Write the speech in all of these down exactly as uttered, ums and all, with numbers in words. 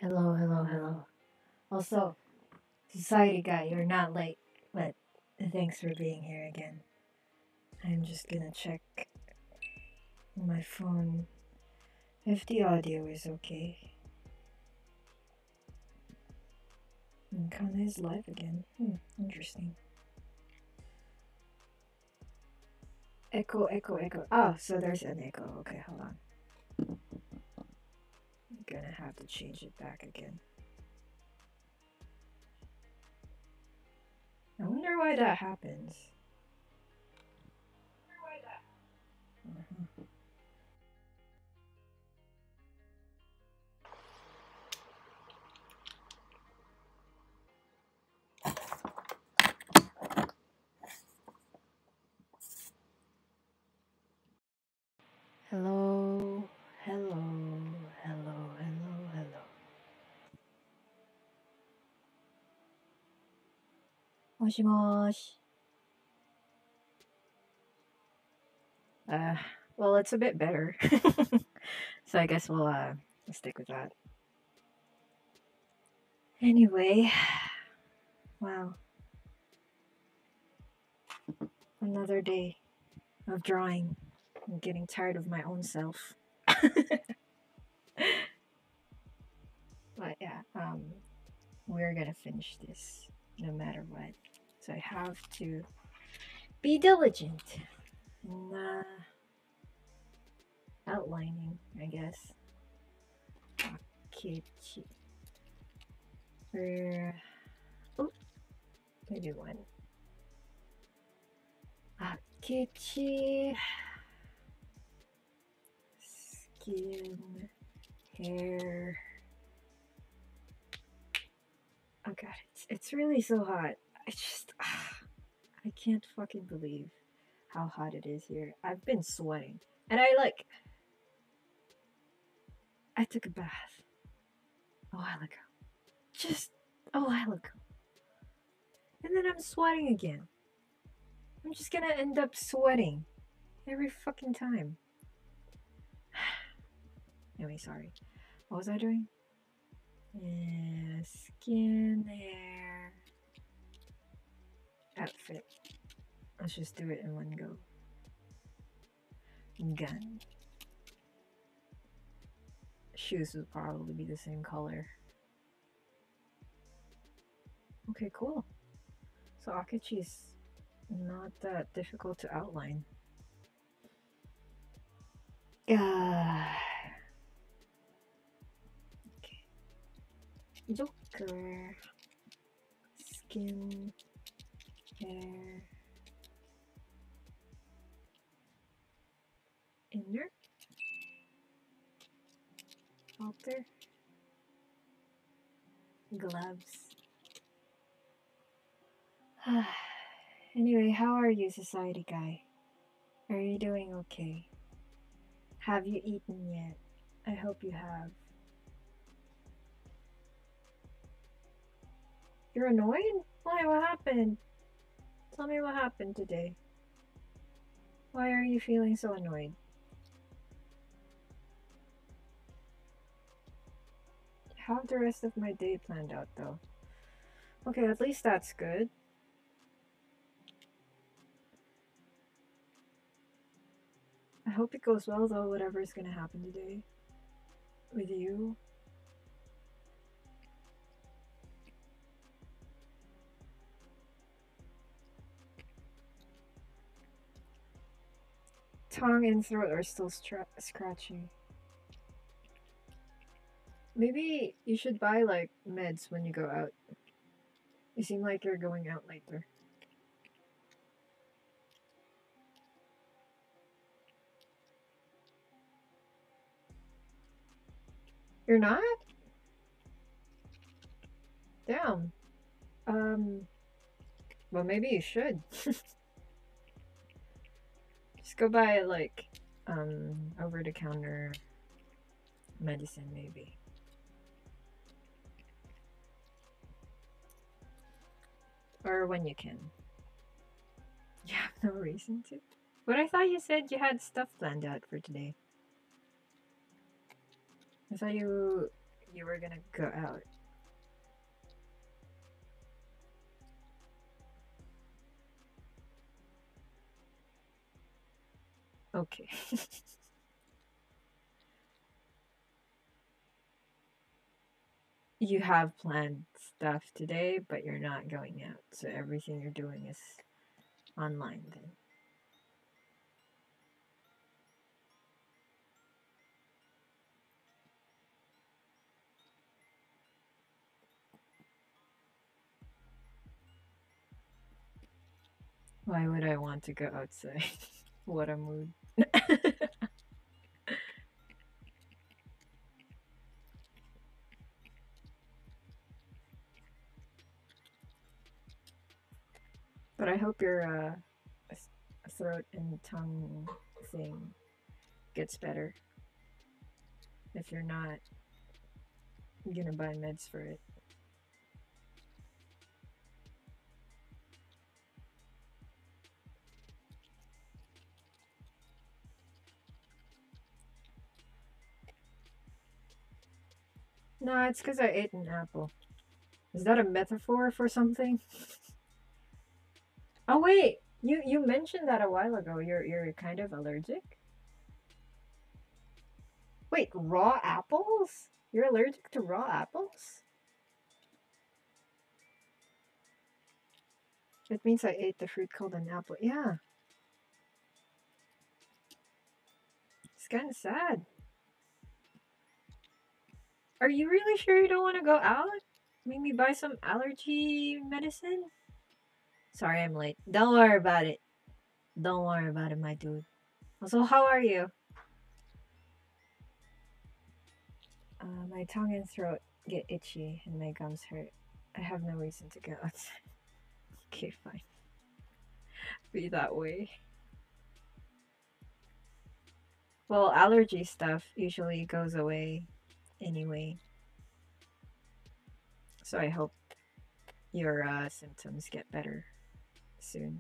Hello, hello, hello. Also, society guy, you're not late, but thanks for being here again. I'm just gonna check my phone if the audio is okay. And Kana is live again. Hmm, interesting. Echo, echo, echo. Oh, so there's an echo. Okay, hold on. I'm gonna have to change it back again. I wonder why that happens. Uh-huh. Hello, hello, hello, hello, hello. Moshi Uh, well, it's a bit better. So I guess we'll uh stick with that. Anyway, wow. Another day of drawing. I'm getting tired of my own self. But yeah, um we're gonna finish this no matter what. So I have to be diligent in uh, outlining, I guess. Akechi. Or oh, maybe one. Akechi. Skin, hair. Oh god, it's it's really so hot. I just I can't fucking believe how hot it is here. I've been sweating. And I like I took a bath a while ago. Just a while ago. And then I'm sweating again. I'm just gonna end up sweating every fucking time. Anyway, sorry. What was I doing? Yeah, skin, hair, outfit. Let's just do it in one go. Gun. Shoes would probably be the same color. Okay, cool. So Akechi's not that difficult to outline. Uh, okay. Joker. Skin. Hair. Inner. Outer. Gloves. Anyway, how are you, society guy? Are you doing okay? Have you eaten yet? I hope you have. You're annoyed? Why? What happened? Tell me what happened today. Why are you feeling so annoyed? How the rest of my day planned out though? Okay, at least that's good. I hope it goes well though, whatever is gonna happen today. With you. Tongue and throat are still scratchy. Maybe you should buy like meds when you go out. You seem like you're going out later. You're not? Damn. Um, well, maybe you should. Just go buy like um over-the-counter medicine, maybe. Or when you can. You have no reason to. But I thought you said you had stuff planned out for today. I thought you you were gonna go out. Okay. You have planned stuff today, but you're not going out, so everything you're doing is online then. Why would I want to go outside? What a mood. But I hope your uh, throat and tongue thing gets better. If you're not, you're gonna buy meds for it. No, it's because I ate an apple. Is that a metaphor for something? Oh wait, you you mentioned that a while ago. You're you're kind of allergic. Wait, raw apples? You're allergic to raw apples? It means I ate the fruit called an apple. Yeah, it's kind of sad. Are you really sure you don't want to go out? Maybe buy some allergy medicine? Sorry I'm late. Don't worry about it. Don't worry about it, my dude. Also, how are you? Uh, my tongue and throat get itchy and my gums hurt. I have no reason to go outside. Okay, fine. Be that way. Well, allergy stuff usually goes away anyway. So I hope your uh, symptoms get better soon.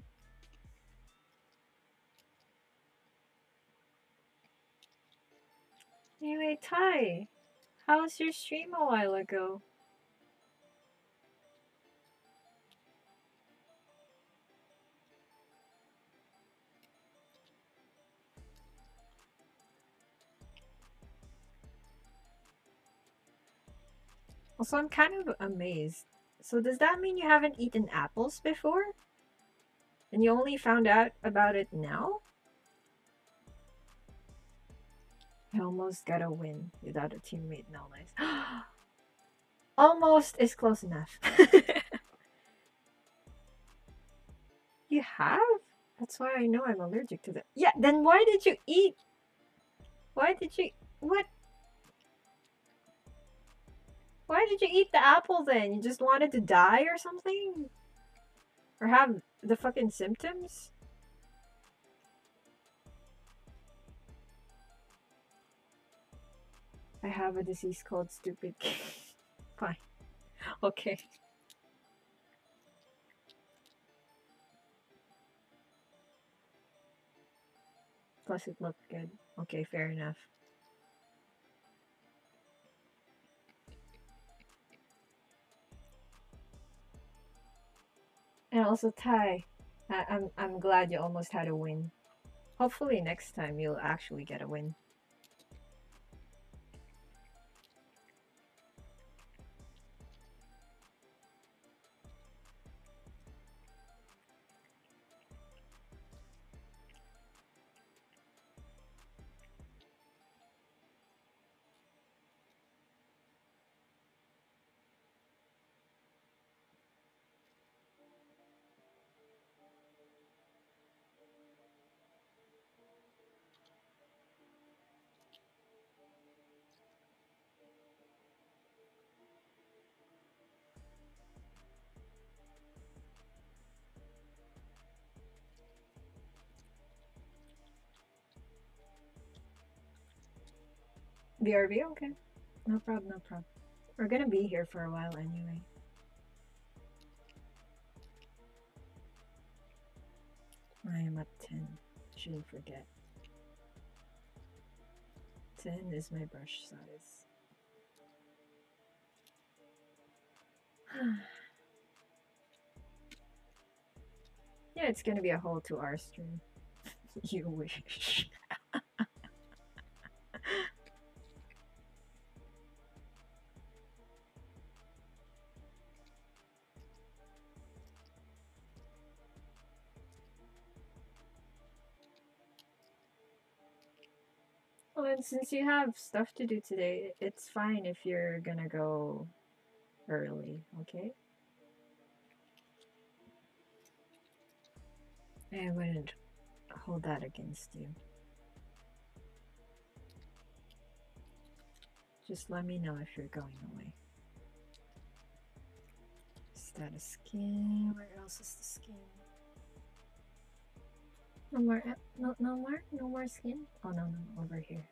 Anyway, Ty, how was your stream a while ago? Also, I'm kind of amazed. So does that mean you haven't eaten apples before? And you only found out about it now? I almost got a win without a teammate knowledge. Almost is close enough. You have? That's why I know I'm allergic to that. Yeah, then why did you eat? Why did you... What? Why did you eat the apple then? You just wanted to die or something? Or have the fucking symptoms? I have a disease called stupid. Fine. Okay. Plus it looked good. Okay, fair enough. And also Ty, I I'm I'm glad you almost had a win. Hopefully next time you'll actually get a win. B R B, okay. No problem, no problem. We're gonna be here for a while anyway. I am at ten. Shouldn't forget. ten is my brush size. Yeah, it's gonna be a whole two hour stream. You wish. Well, and since you have stuff to do today, it's fine if you're gonna go early, okay? I wouldn't hold that against you. Just let me know if you're going away. Is that a skin? Where else is the skin? No more, no, no more, no more skin? Oh no, no, over here.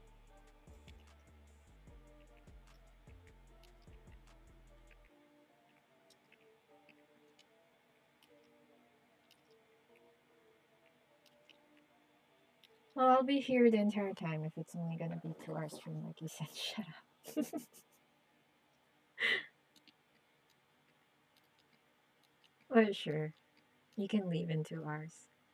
Well, I'll be here the entire time if it's only gonna be two hours stream, like you said. Shut up. Well, sure. You can leave in two hours.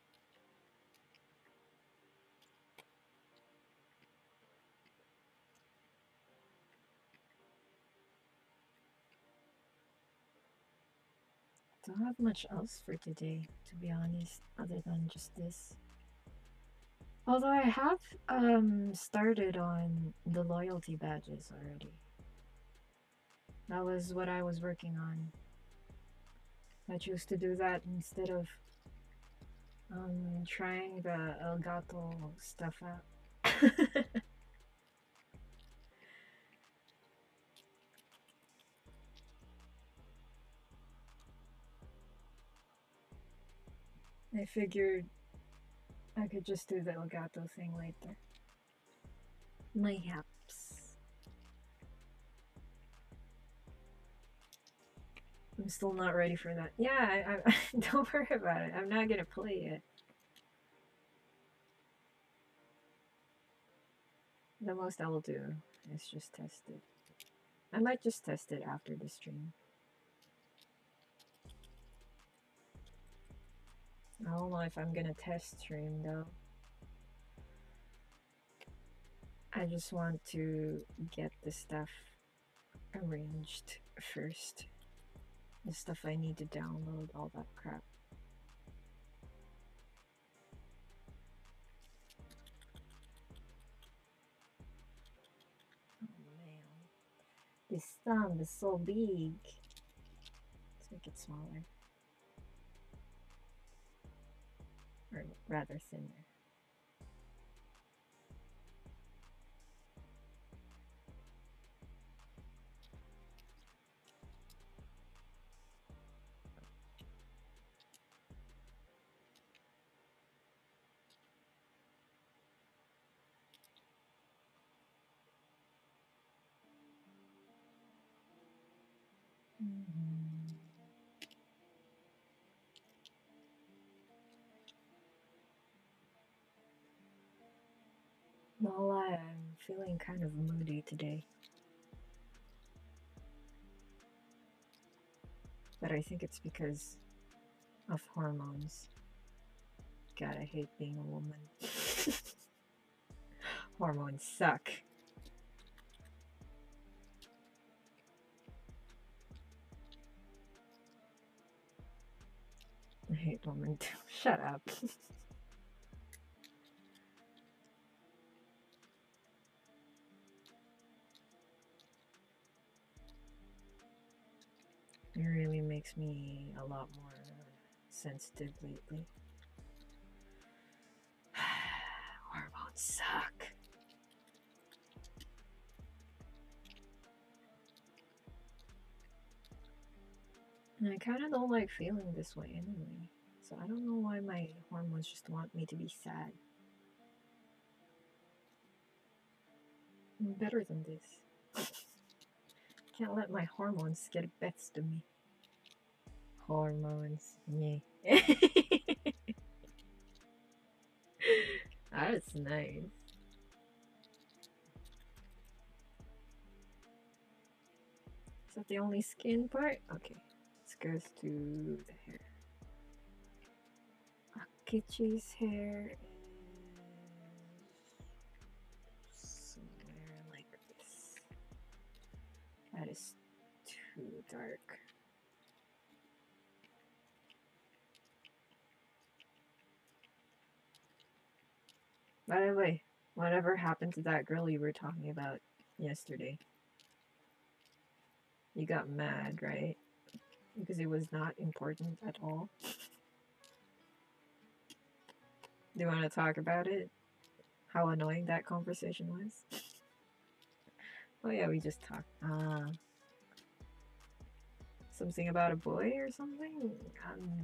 Don't have much else for today, to be honest, other than just this. Although I have um started on the loyalty badges already. That was what I was working on. I chose to do that instead of um trying the Elgato stuff out. I figured I could just do the Elgato thing later. Mayhaps. I'm still not ready for that. Yeah, I, I, don't worry about it. I'm not gonna play it. The most I will do is just test it. I might just test it after the stream. I don't know if I'm gonna test stream though. I just want to get the stuff arranged first. The stuff I need to download, all that crap. Oh man. This thumb is so big. Let's make it smaller. Or rather thinner. Mm-hmm. No lie, I'm feeling kind of moody today. But I think it's because of hormones. God, I hate being a woman. Hormones suck. I hate women too. Shut up. It really makes me a lot more sensitive lately. Hormones suck. And I kind of don't like feeling this way anyway. So I don't know why my hormones just want me to be sad. I'm better than this. Can't let my hormones get the best of me. Hormones. Yeah. That's nice. Is that the only skin part? Okay. Let's go to the hair. Akechi's hair is somewhere like this. That is too dark. By the way, whatever happened to that girl you were talking about yesterday? You got mad, right? Because it was not important at all. Do you want to talk about it? How annoying that conversation was? Oh yeah, we just talked. Ah. Uh, something about a boy or something? Um,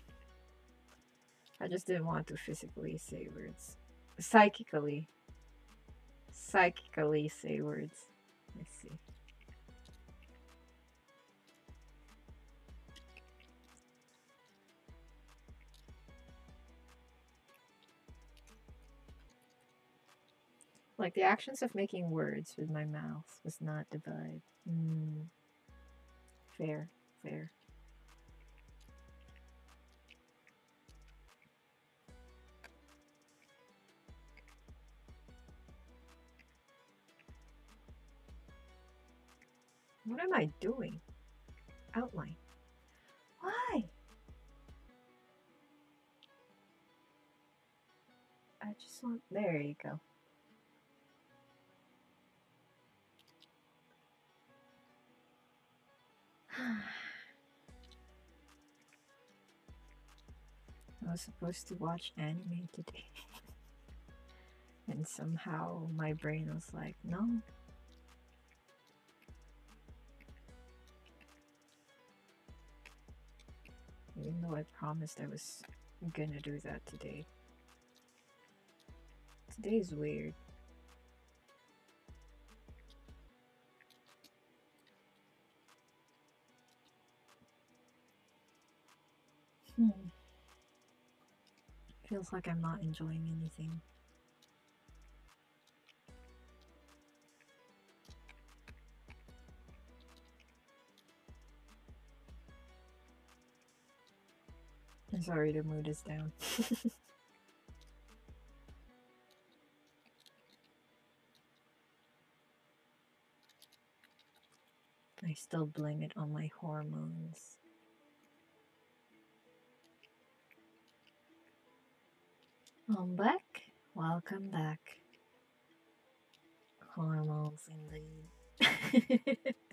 I just didn't want to physically say words. Psychically. Psychically say words. Let's see. Like the actions of making words with my mouth was not the vibe. Mm. Fair, fair. What am I doing? Outline. Why? I just want. There you go. I was supposed to watch anime today. And somehow my brain was like, no. Even though I promised I was gonna do that today. Today's weird. Hmm. Feels like I'm not enjoying anything. I'm sorry, the mood is down. I still blame it on my hormones. I'm back. Welcome back. Hormones indeed.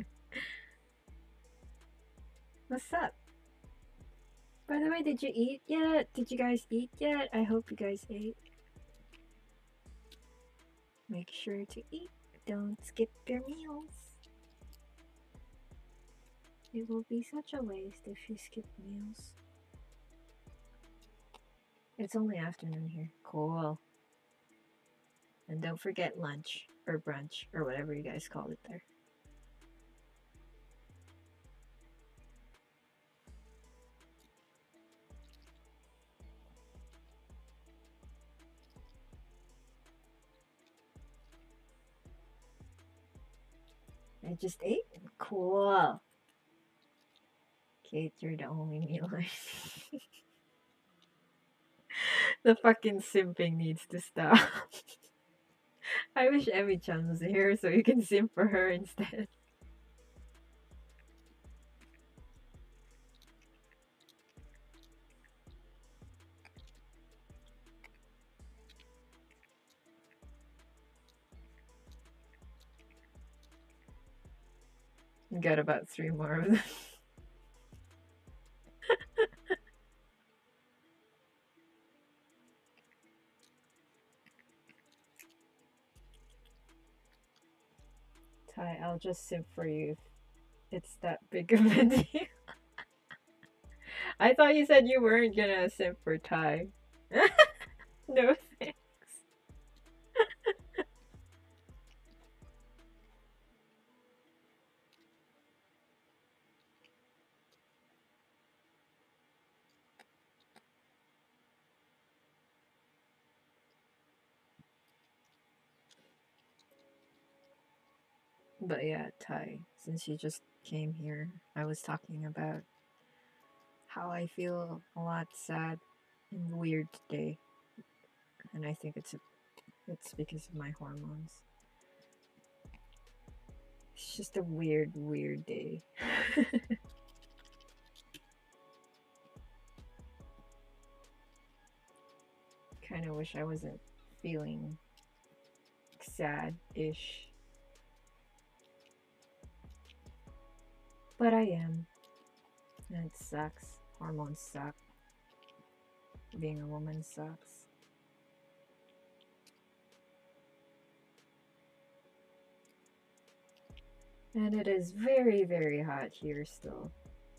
What's up? By the way, did you eat yet? Did you guys eat yet? I hope you guys ate. Make sure to eat. Don't skip your meals. It will be such a waste if you skip meals. It's only afternoon here. Cool. And don't forget lunch or brunch or whatever you guys call it there. I just ate? Cool. Kate, you're the only meal I see. The fucking simping needs to stop. I wish Emmy-chan was here so you can simp for her instead. Got about three more of them. Ty, I'll just simp for you if it's that big of a deal. I thought you said you weren't gonna simp for Ty. No thanks. But yeah, Ty, since you just came here, I was talking about how I feel a lot sad and weird today. And I think it's a, it's because of my hormones. It's just a weird, weird day. Kind of wish I wasn't feeling sad-ish. But I am. And it sucks. Hormones suck. Being a woman sucks. And it is very, very hot here still.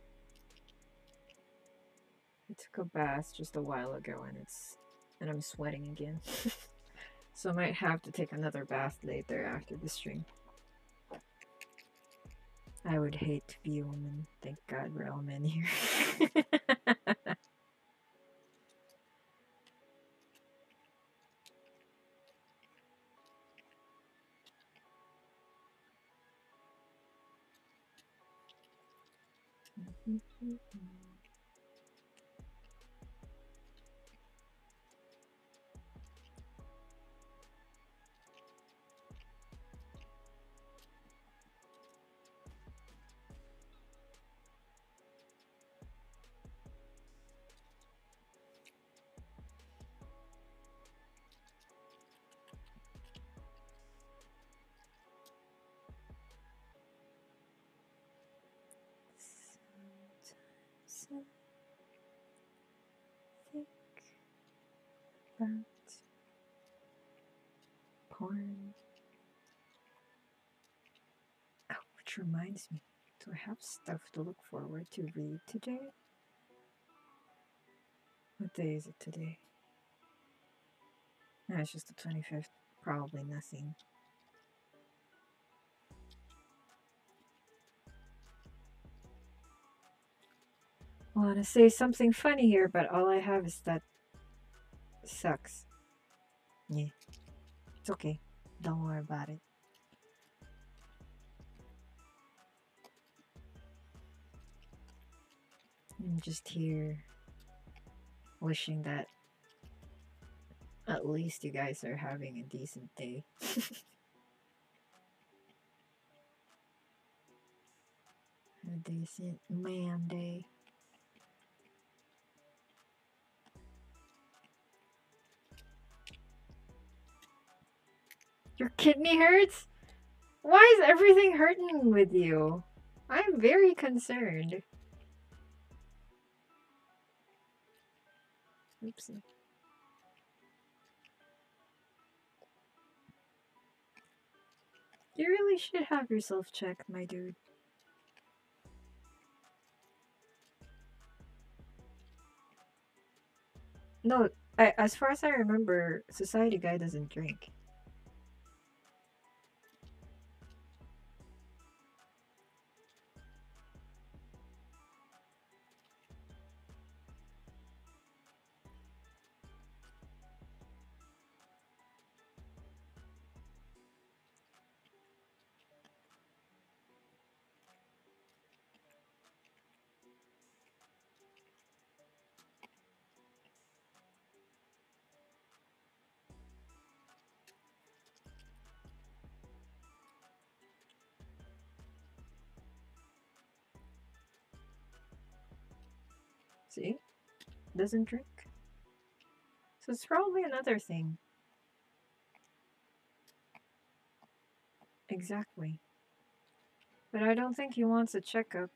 I took a bath just a while ago and it's and I'm sweating again. So I might have to take another bath later after the stream. I would hate to be a woman. Thank God we're all men here. Sometimes I think about porn. Oh, which reminds me, do I have stuff to look forward to read today? What day is it today? No, it's just the twenty-fifth. Probably nothing. I want to say something funny here, but all I have is that sucks. Yeah. It's okay. Don't worry about it. I'm just here wishing that at least you guys are having a decent day. A decent man day. Your kidney hurts? Why is everything hurting with you? I'm very concerned. Oopsie. You really should have yourself checked, my dude. No, I, as far as I remember, Society Guy doesn't drink. See? Doesn't drink. So it's probably another thing. Exactly. But I don't think he wants a checkup.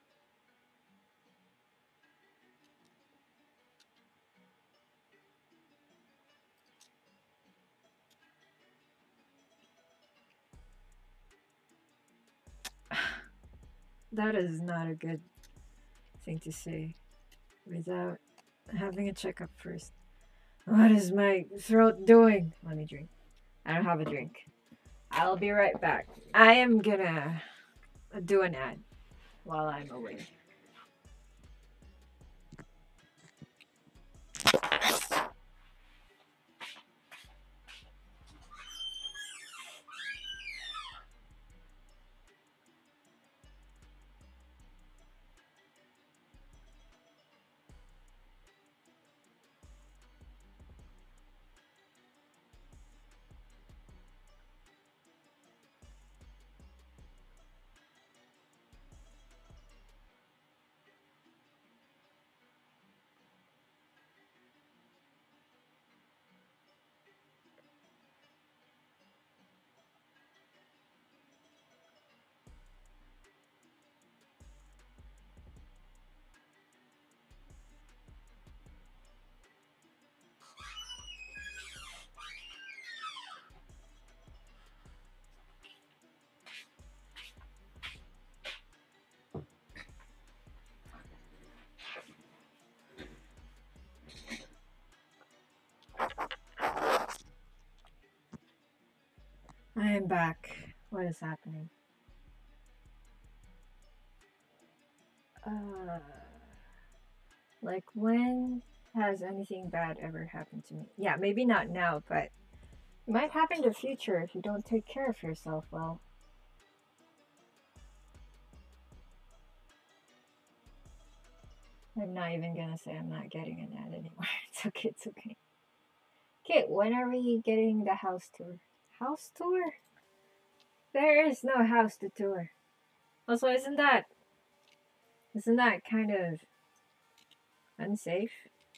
That is not a good thing to say without having a checkup first. What is my throat doing? Let me drink. I don't have a drink. I'll be right back. I am gonna do an ad while I'm away. am back. What is happening? Uh, like when has anything bad ever happened to me? Yeah, maybe not now, but it might happen in the future if you don't take care of yourself well. I'm not even gonna say I'm not getting an ad anymore. It's okay, it's okay. Okay, when are we getting the house tour? House tour? There is no house to tour. Also, isn't that isn't that kind of unsafe?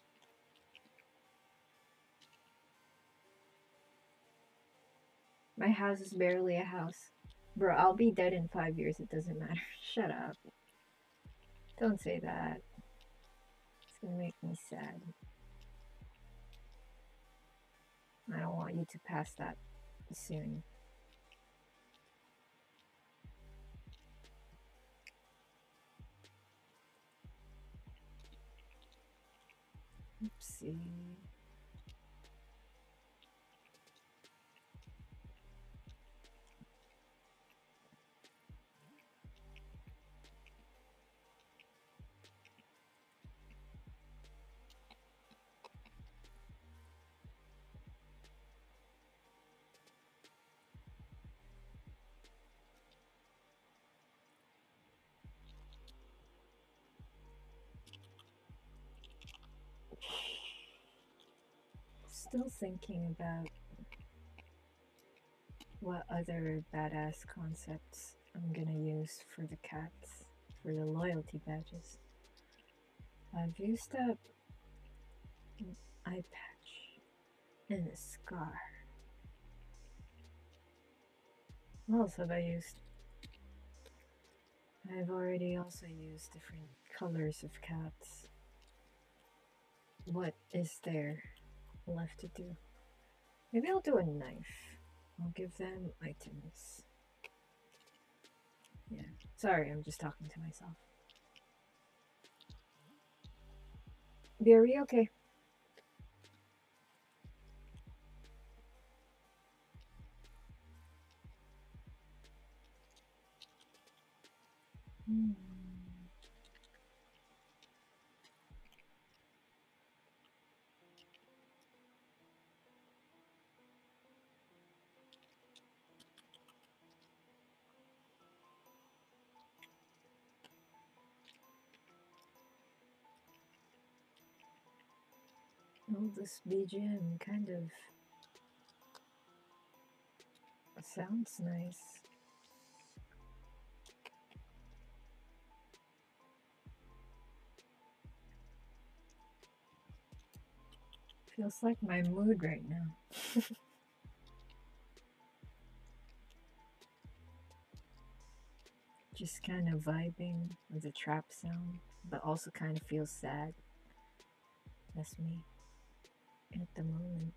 My house is barely a house. Bro, I'll be dead in five years, it doesn't matter. Shut up. Don't say that. It's gonna make me sad. I don't want you to pass that soon. Oopsie. Still thinking about what other badass concepts I'm gonna use for the cats, for the loyalty badges. I've used up an eye patch and a scar. What else have I used? I've already also used different colors of cats. What is there left to do? Maybe I'll do a knife. I'll give them items. Yeah. Sorry, I'm just talking to myself. Are we okay? Hmm. Oh, this B G M kind of sounds nice. Feels like my mood right now. Just kind of vibing with the trap sound, but also kind of feels sad. That's me at the moment.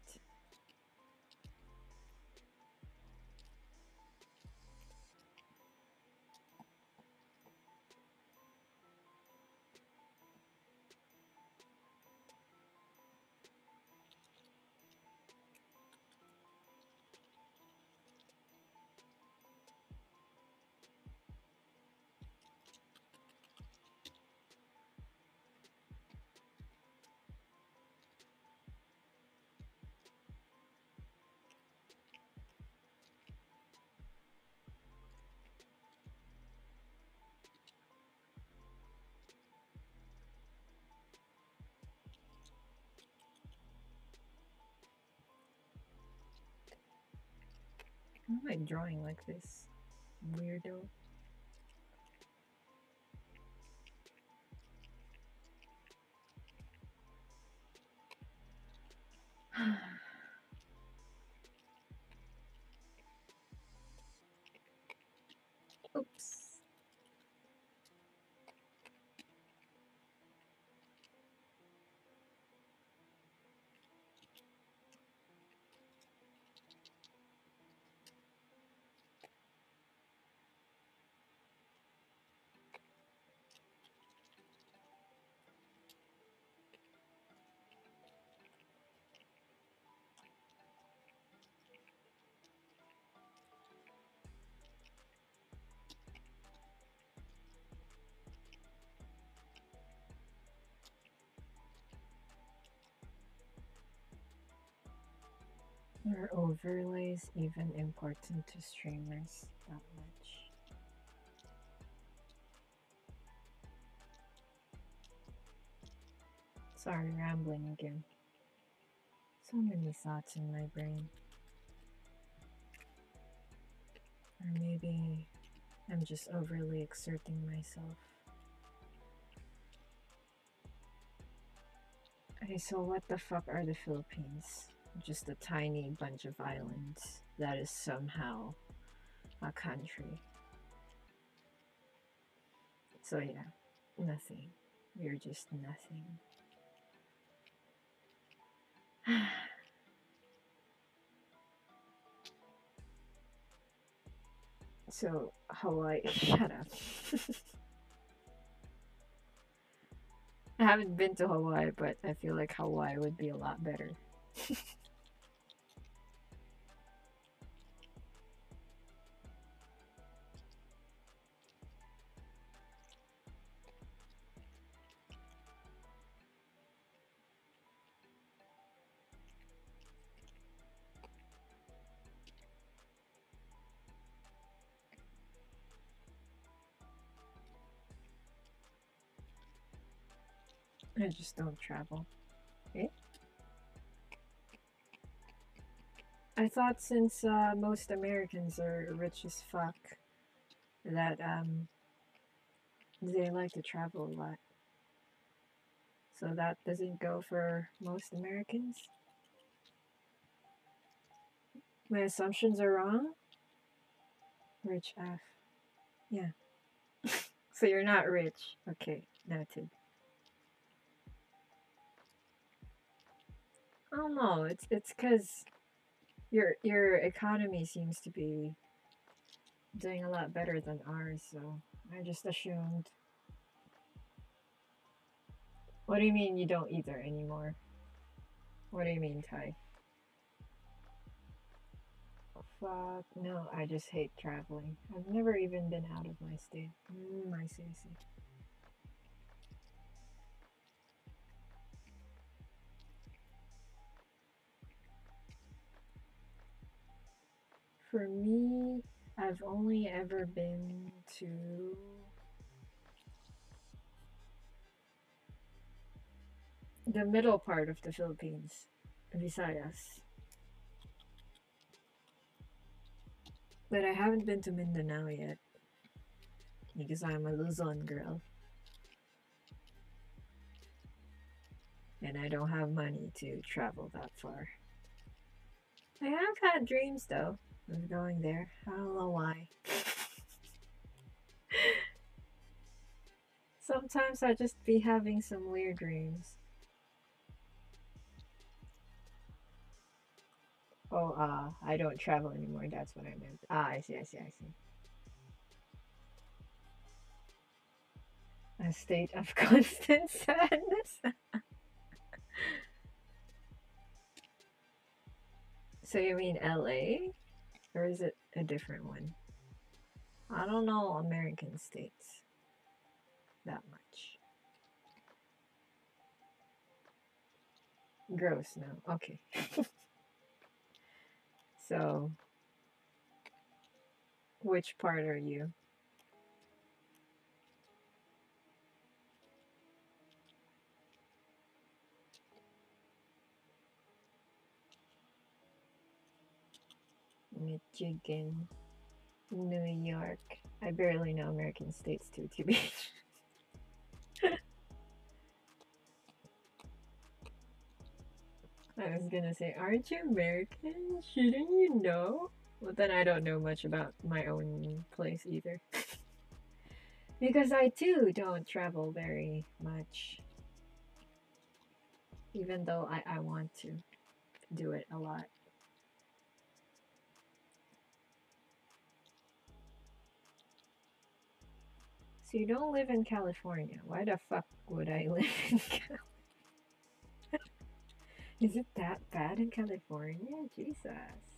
Why am I drawing like this? Weirdo. Oops. Are overlays even important to streamers that much? Sorry, rambling again. So many thoughts in my brain. Or maybe I'm just overly exerting myself. Okay, so what the fuck are the Philippines? Just a tiny bunch of islands that is somehow a country. So yeah, nothing. You're just nothing. So Hawaii, shut up. I haven't been to Hawaii, but I feel like Hawaii would be a lot better. I just don't travel. Eh? I thought since uh, most Americans are rich as fuck, that um, they like to travel a lot. So that doesn't go for most Americans? My assumptions are wrong? Rich F. Yeah. So you're not rich. Okay, noted. I don't know. It's it's because your your economy seems to be doing a lot better than ours, so I just assumed. What do you mean you don't either anymore? What do you mean, Ty? Fuck, no, I just hate traveling. I've never even been out of my state. Mm, I see, I see. For me, I've only ever been to the middle part of the Philippines, Visayas. But I haven't been to Mindanao yet because I'm a Luzon girl. And I don't have money to travel that far. I have had dreams though of going there. I don't know why. Sometimes I just be having some weird dreams. Oh, uh, I don't travel anymore. That's what I meant. Ah, I see, I see, I see. A state of constant sadness. So you mean L A? Or is it a different one? I don't know American states that much. Gross, no. Okay. So, which part are you? Michigan, New York. I barely know American states too, to be. I was gonna say, aren't you American? Shouldn't you know? But then I don't know much about my own place either. Because I too don't travel very much. Even though I, I want to do it a lot. So you don't live in California. Why the fuck would I live in California? Is it that bad in California? Jesus.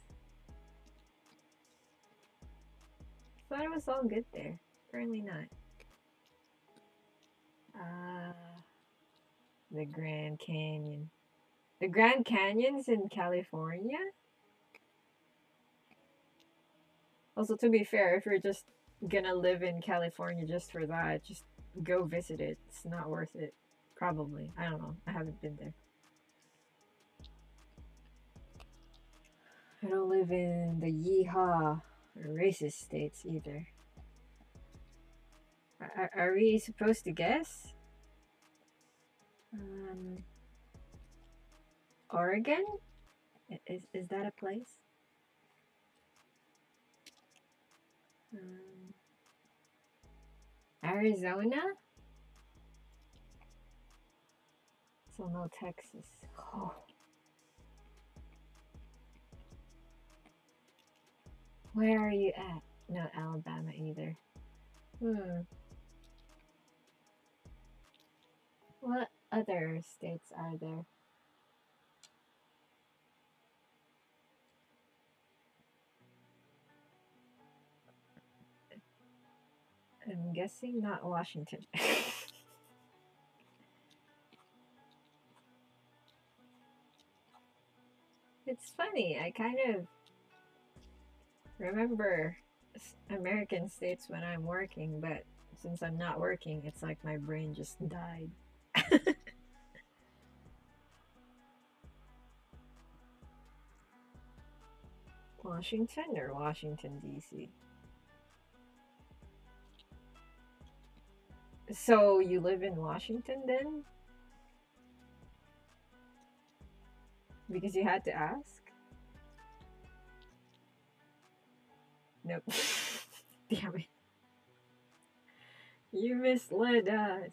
Thought it was all good there. Apparently not. Ah, uh, the Grand Canyon. The Grand Canyon's in California? Also, to be fair, if you're just gonna live in California just for that, just go visit it. It's not worth it. Probably. I don't know. I haven't been there. I don't live in the yeehaw or racist states either. Are, are we supposed to guess? Um, Oregon? Is, is that a place? Um, Arizona? So no Texas. Oh. Where are you at? Not Alabama either. Hmm. What other states are there? I'm guessing not Washington. It's funny, I kind of remember American states when I'm working, but since I'm not working, it's like my brain just died. Washington or Washington, D C? So you live in Washington then? Because you had to ask? Nope. Damn it. You misled us.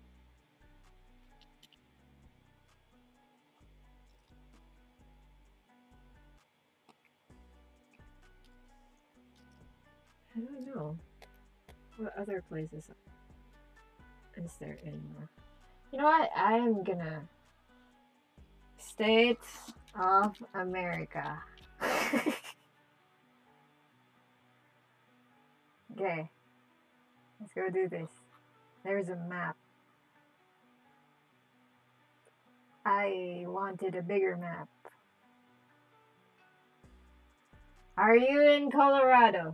I don't know. What other places is there in? You know what? I am gonna. States of America. Okay. Let's go do this. There's a map. I wanted a bigger map. Are you in Colorado?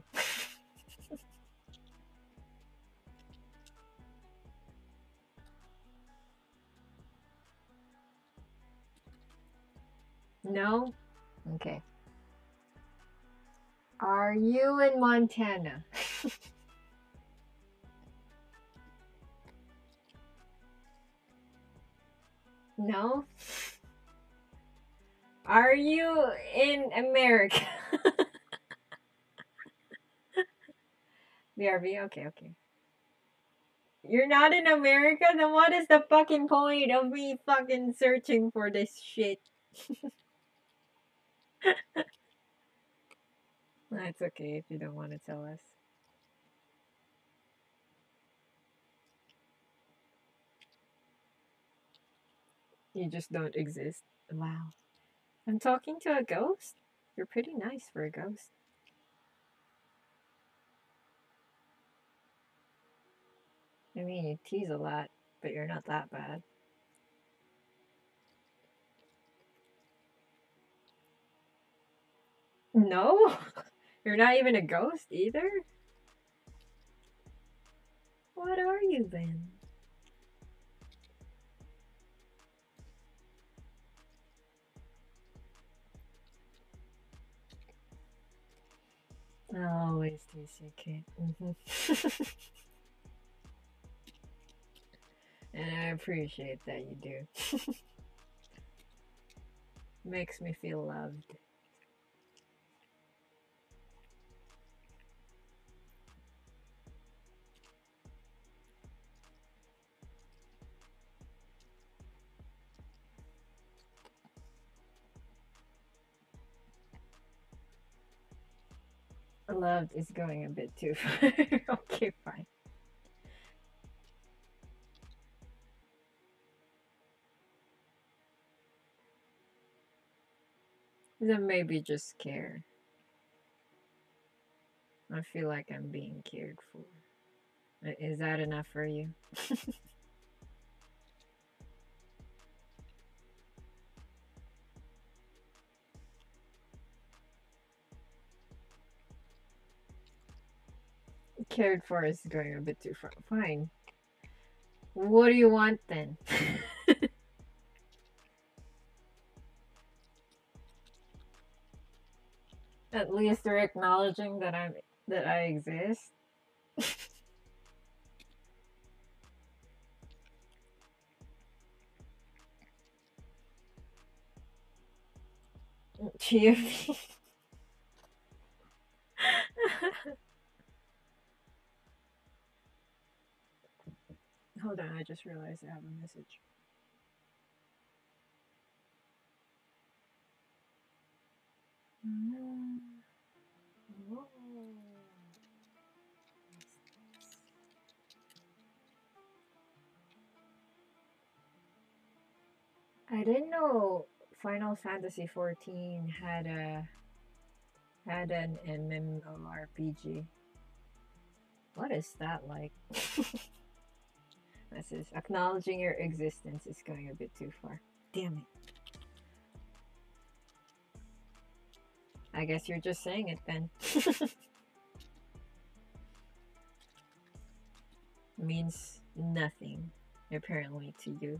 No? Okay. Are you in Montana? No? Are you in America? B R B? Okay, okay. You're not in America? Then what is the fucking point of me fucking searching for this shit? That's okay if you don't want to tell us. You just don't exist. Wow. I'm talking to a ghost? You're pretty nice for a ghost. I mean, you tease a lot, but you're not that bad. No? You're not even a ghost either? What are you then? Always T C K. Mm-hmm. And I appreciate that you do. Makes me feel loved. Loved is going a bit too far. Okay, fine. Then maybe just care. I feel like I'm being cared for. Is that enough for you? cared for is going a bit too far. Fine. What do you want then? At least they're acknowledging that I'm that I exist. G M P. Hold on, I just realized I have a message. I didn't know Final Fantasy fourteen had a had an MMORPG. What is that like? This is acknowledging your existence is going a bit too far. Damn it. I guess you're just saying it then. Means nothing, apparently, to you.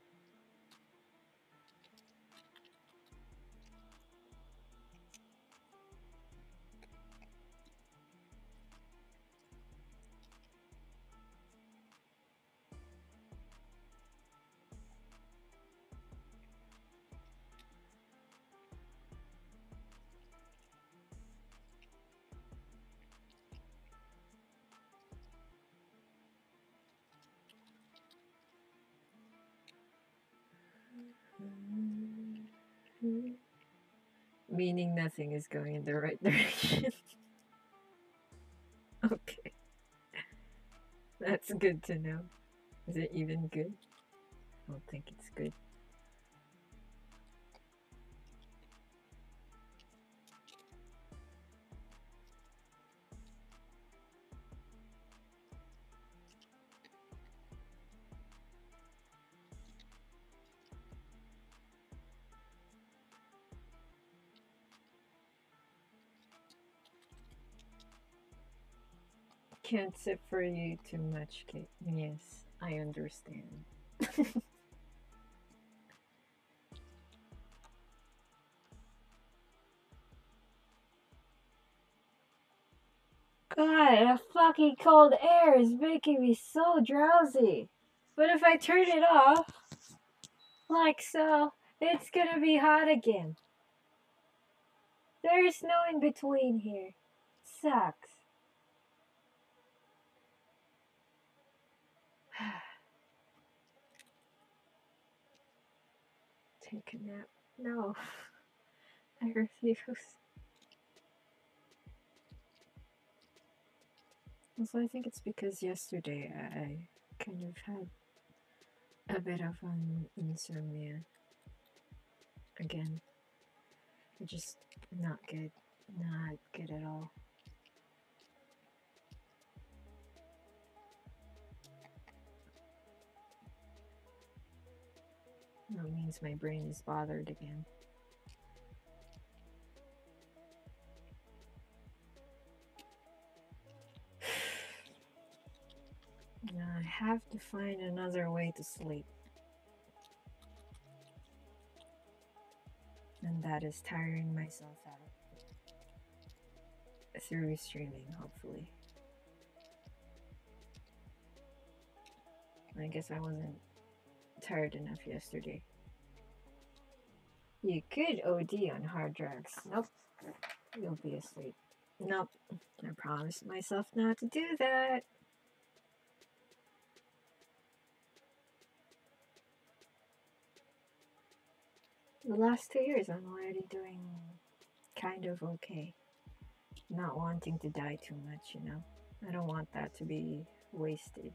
Meaning nothing is going in the right direction. Okay. That's good to know. Is it even good? I don't think it's good. Can't sit for you too much, Kate. Yes, I understand. God, the fucking cold air is making me so drowsy. But if I turn it off, like so, it's gonna be hot again. There is no in between here. Sucks. Take a nap. No. I refuse. Also, I think it's because yesterday I kind of had a bit of an insomnia. Again. Just not good. Not good at all. That means my brain is bothered again. Now I have to find another way to sleep. And that is tiring myself out. Through streaming, hopefully. I guess I wasn't tired enough yesterday. You could O D on hard drugs. Nope. You'll be asleep. Nope. I promised myself not to do that. The last two years I'm already doing kind of okay. Not wanting to die too much, you know. I don't want that to be wasted.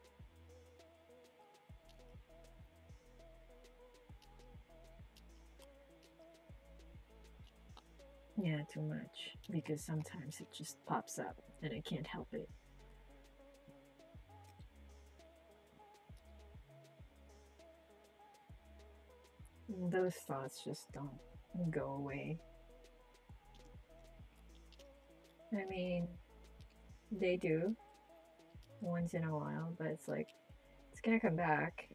Yeah, too much. Because sometimes it just pops up and I can't help it. And those thoughts just don't go away. I mean, they do, once in a while, but it's like it's gonna come back.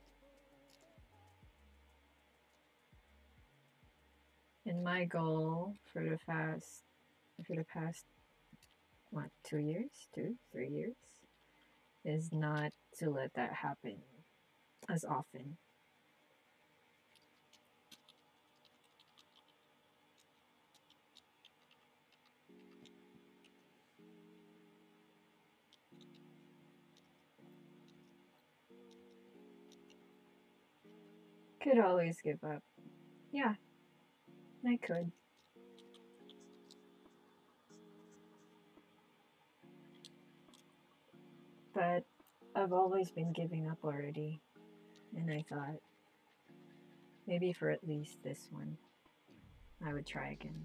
And my goal for the past for the past what two years, two three years, is not to let that happen as often. Could always give up. Yeah, I could. But I've always been giving up already. And I thought maybe for at least this one, I would try again.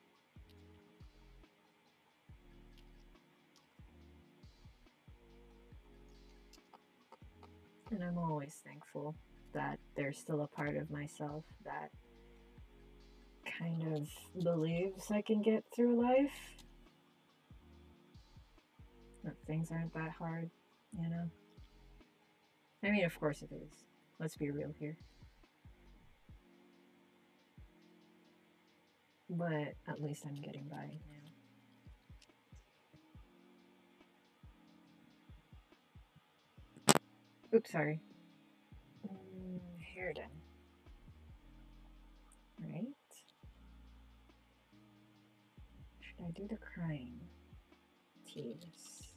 And I'm always thankful that there's still a part of myself that kind of believes I can get through life. That things aren't that hard, you know? I mean, of course it is. Let's be real here. But at least I'm getting by now. Oops, sorry. Mm, hair done. Right? Should I do the crying? Tears.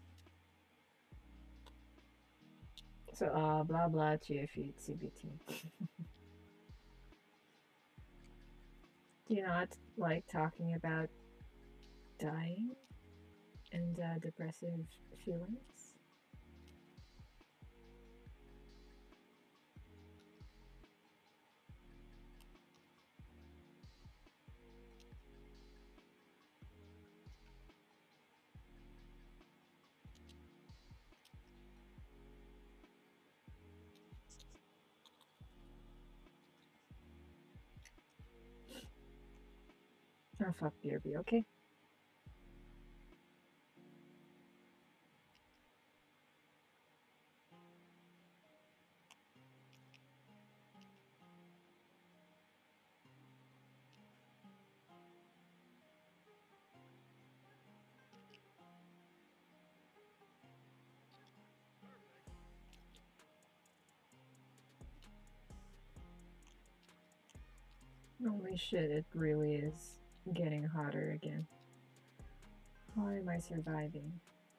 So, uh, blah blah, G F U C B T. Do you not like talking about dying and uh, depressive feelings? Oh, fuck B R B, okay. Holy shit, it really is getting hotter again. How am I surviving?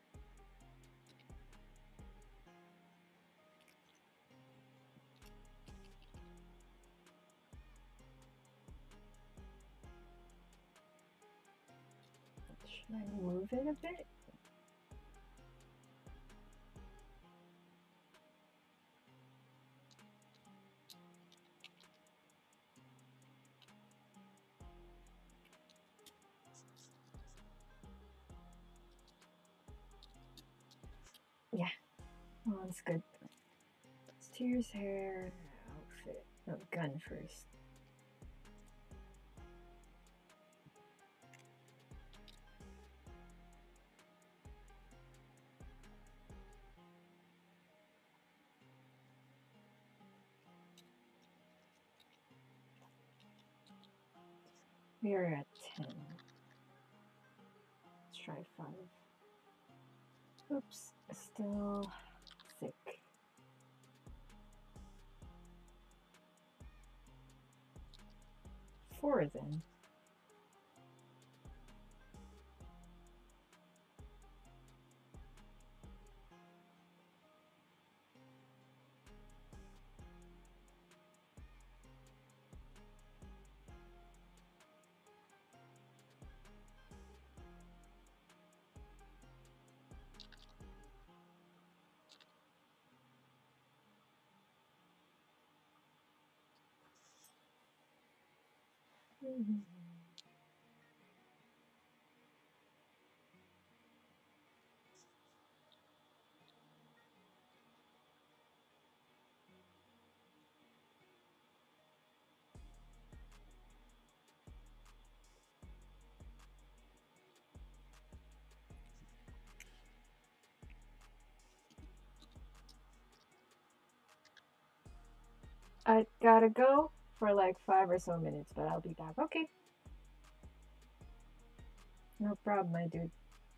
Should I move it a bit? Yeah, well, that's good. Tears, hair, outfit. Oh, gun first. We are at ten. Let's try five. Oops, still thick. Four then. Mm-hmm. I gotta go for like five or so minutes, but I'll be back. Okay. No problem, my dude.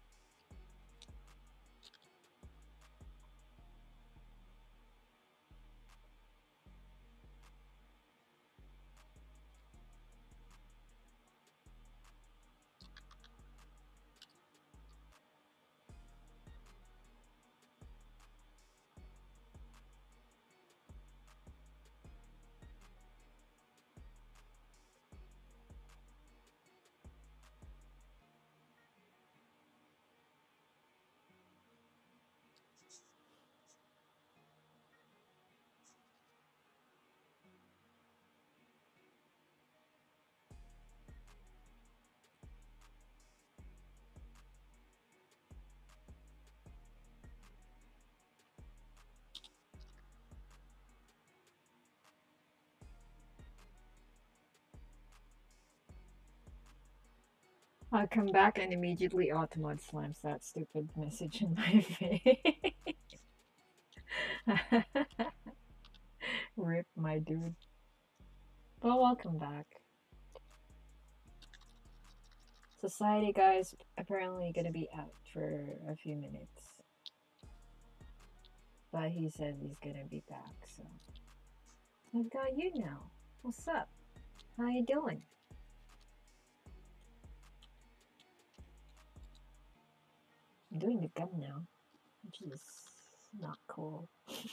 I'll come back and immediately Automod slams that stupid message in my face. Rip, my dude. But welcome back. Society guy's apparently gonna be out for a few minutes. But he says he's gonna be back, so. I've got you now. What's up? How you doing? I'm doing the gun now, which is not cool.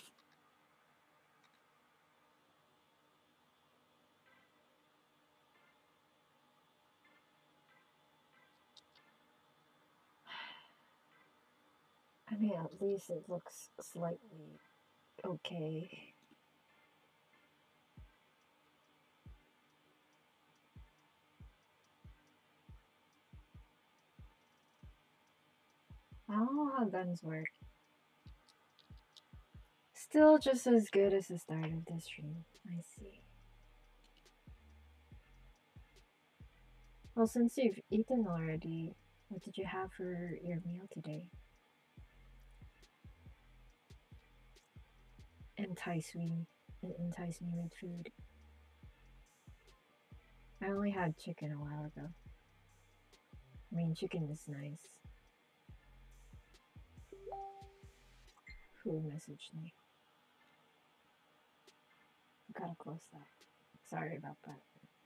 I mean, at least it looks slightly okay. I don't know how guns work. Still just as good as the start of the stream. I see. Well, since you've eaten already, what did you have for your meal today? Entice me. Entice me with food. I only had chicken a while ago. I mean, chicken is nice. Who messaged me? I gotta close that. Sorry about that.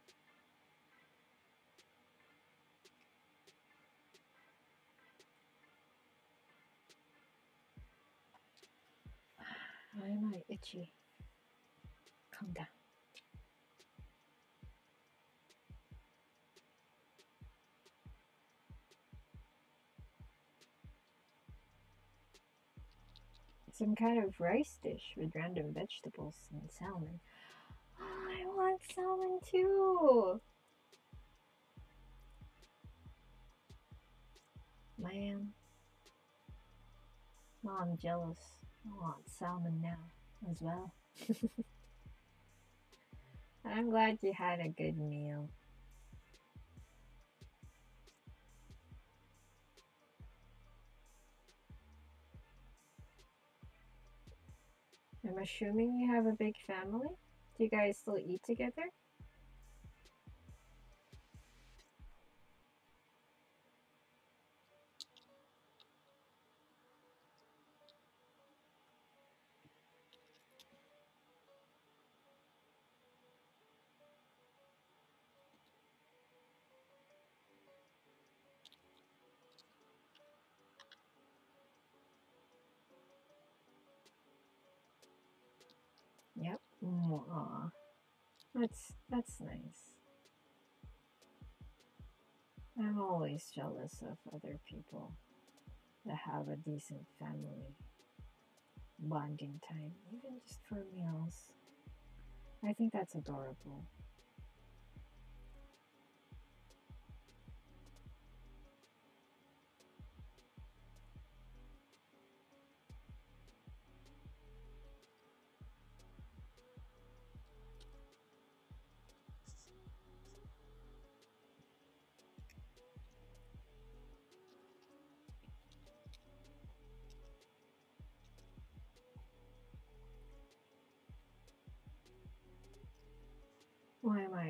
Why am I itchy? Calm down. Some kind of rice dish with random vegetables and salmon. Oh, I want salmon too! Man. Oh, I'm jealous. I want salmon now as well. I'm glad you had a good meal. I'm assuming you have a big family? Do you guys still eat together? Yep. Aw. That's that's nice. I'm always jealous of other people that have a decent family bonding time, even just for meals. I think that's adorable.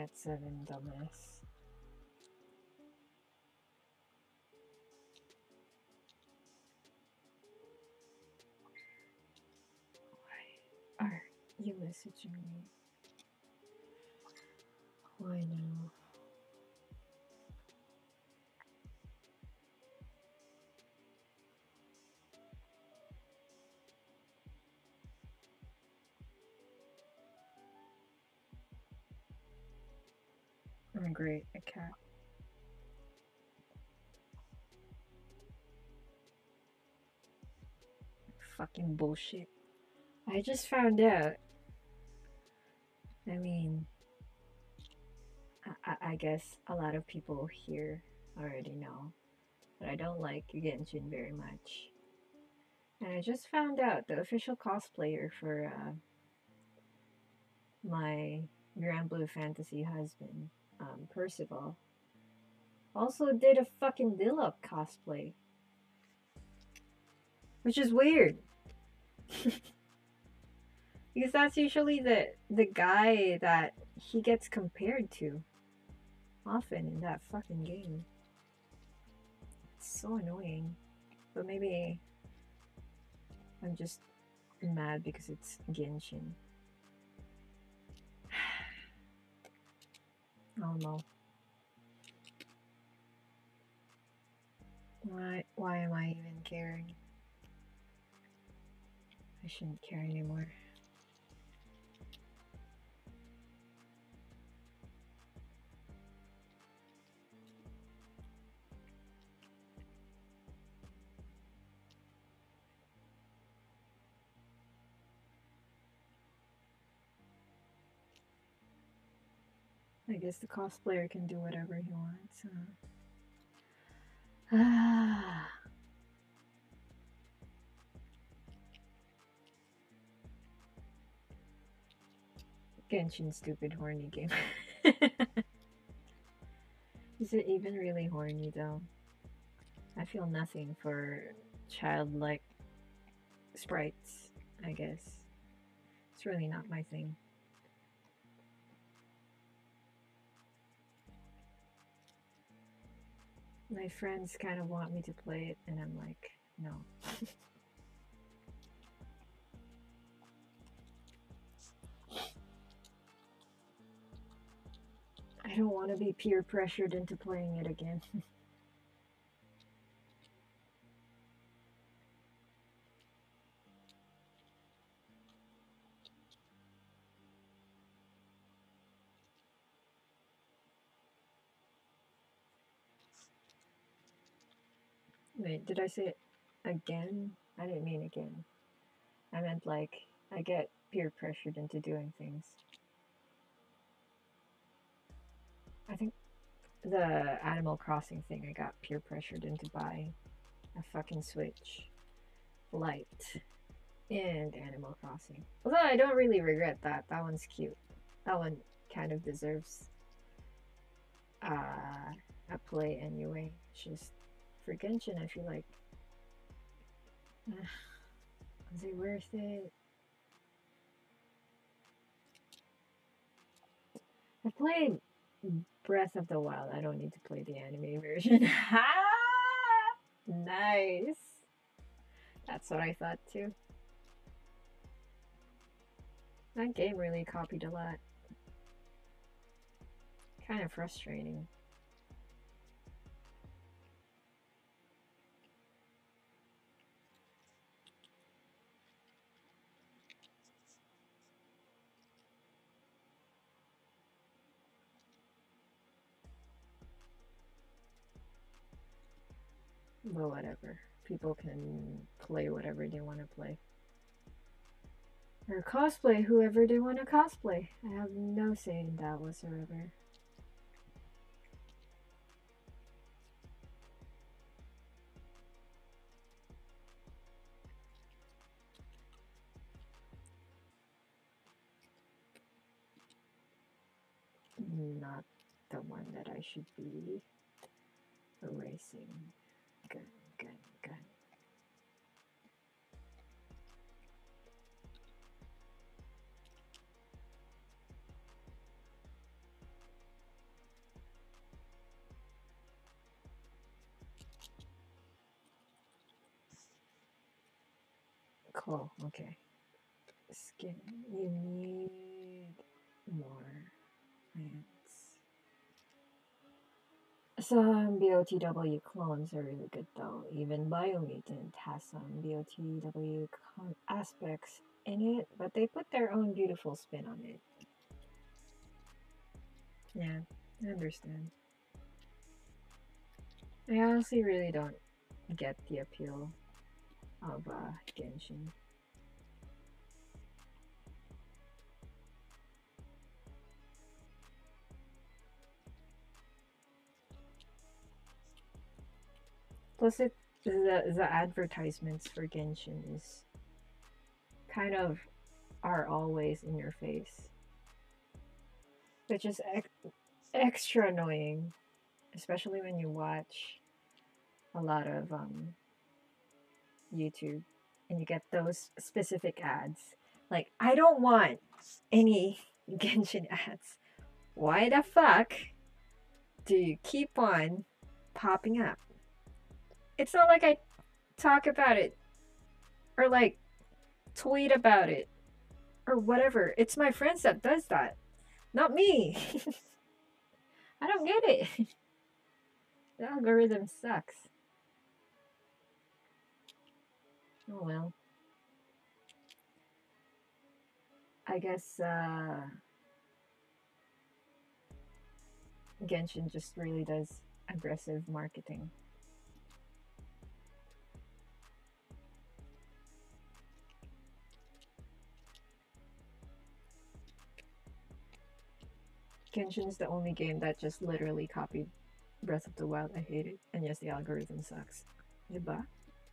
Cat seven, dumbass. Why are you messaging me? Why now? Oh, great, a cat. Fucking bullshit. I just found out. I mean, I, I guess a lot of people here already know that I don't like Genshin very much. And I just found out the official cosplayer for uh, my Grand Blue Fantasy husband, um, Percival, also did a fucking Diluc cosplay. Which is weird. Because that's usually the the guy that he gets compared to often in that fucking game. It's so annoying. But maybe I'm just mad because it's Genshin. Oh no. Why why am I even caring? I shouldn't care anymore. I guess the cosplayer can do whatever he wants. Huh? Ah. Genshin, stupid horny game. Is it even really horny though? I feel nothing for childlike sprites, I guess. It's really not my thing. My friends kind of want me to play it, and I'm like, no. I don't want to be peer pressured into playing it again. Wait, did I say it again? I didn't mean again. I meant like, I get peer pressured into doing things. I think the Animal Crossing thing, I got peer pressured into buying a fucking Switch Lite and Animal Crossing. Although I don't really regret that. That one's cute. That one kind of deserves uh, a play anyway. It's just for Genshin, I feel like, uh, is it worth it? I played Breath of the Wild. I don't need to play the anime version. Nice. That's what I thought too. That game really copied a lot. Kind of frustrating. But whatever. People can play whatever they want to play. Or cosplay whoever they want to cosplay. I have no say in that whatsoever. Not the one that I should be erasing. Gun, gun, gun. Claw, okay. Skin. You need more plants. Some B O T W clones are really good though. Even Biomutant has some B O T W aspects in it, but they put their own beautiful spin on it. Yeah, I understand. I honestly really don't get the appeal of uh, Genshin. Plus, it the the advertisements for Genshin is kind of are always in your face, which is ex- extra annoying, especially when you watch a lot of um, YouTube and you get those specific ads. Like, I don't want any Genshin ads. Why the fuck do you keep on popping up? It's not like I talk about it or like tweet about it or whatever. It's my friends that does that, not me. I don't get it. The algorithm sucks. Oh well. I guess uh, Genshin just really does aggressive marketing. Genshin is the only game that just literally copied Breath of the Wild. I hate it. And yes, the algorithm sucks. Diba?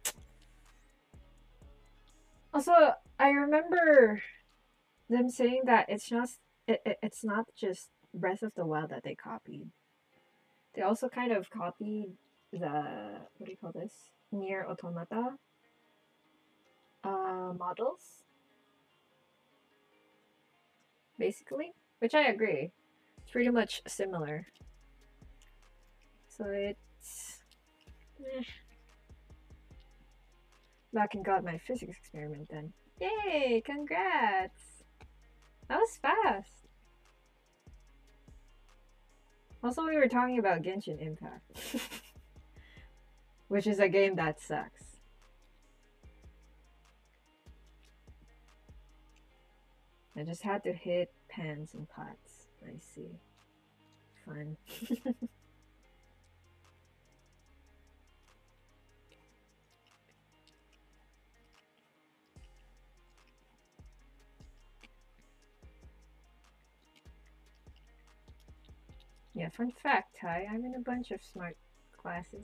Also, I remember them saying that it's just it, it, it's not just Breath of the Wild that they copied. They also kind of copied the what do you call this? Near Automata uh, models, basically. Which I agree. It's pretty much similar. So it's eh. Back and got my physics experiment then. Yay! Congrats! That was fast. Also, we were talking about Genshin Impact, which is a game that sucks. I just had to hit pans and pots. I see. Fun. Yeah, fun fact, Ty, I'm in a bunch of smart classes.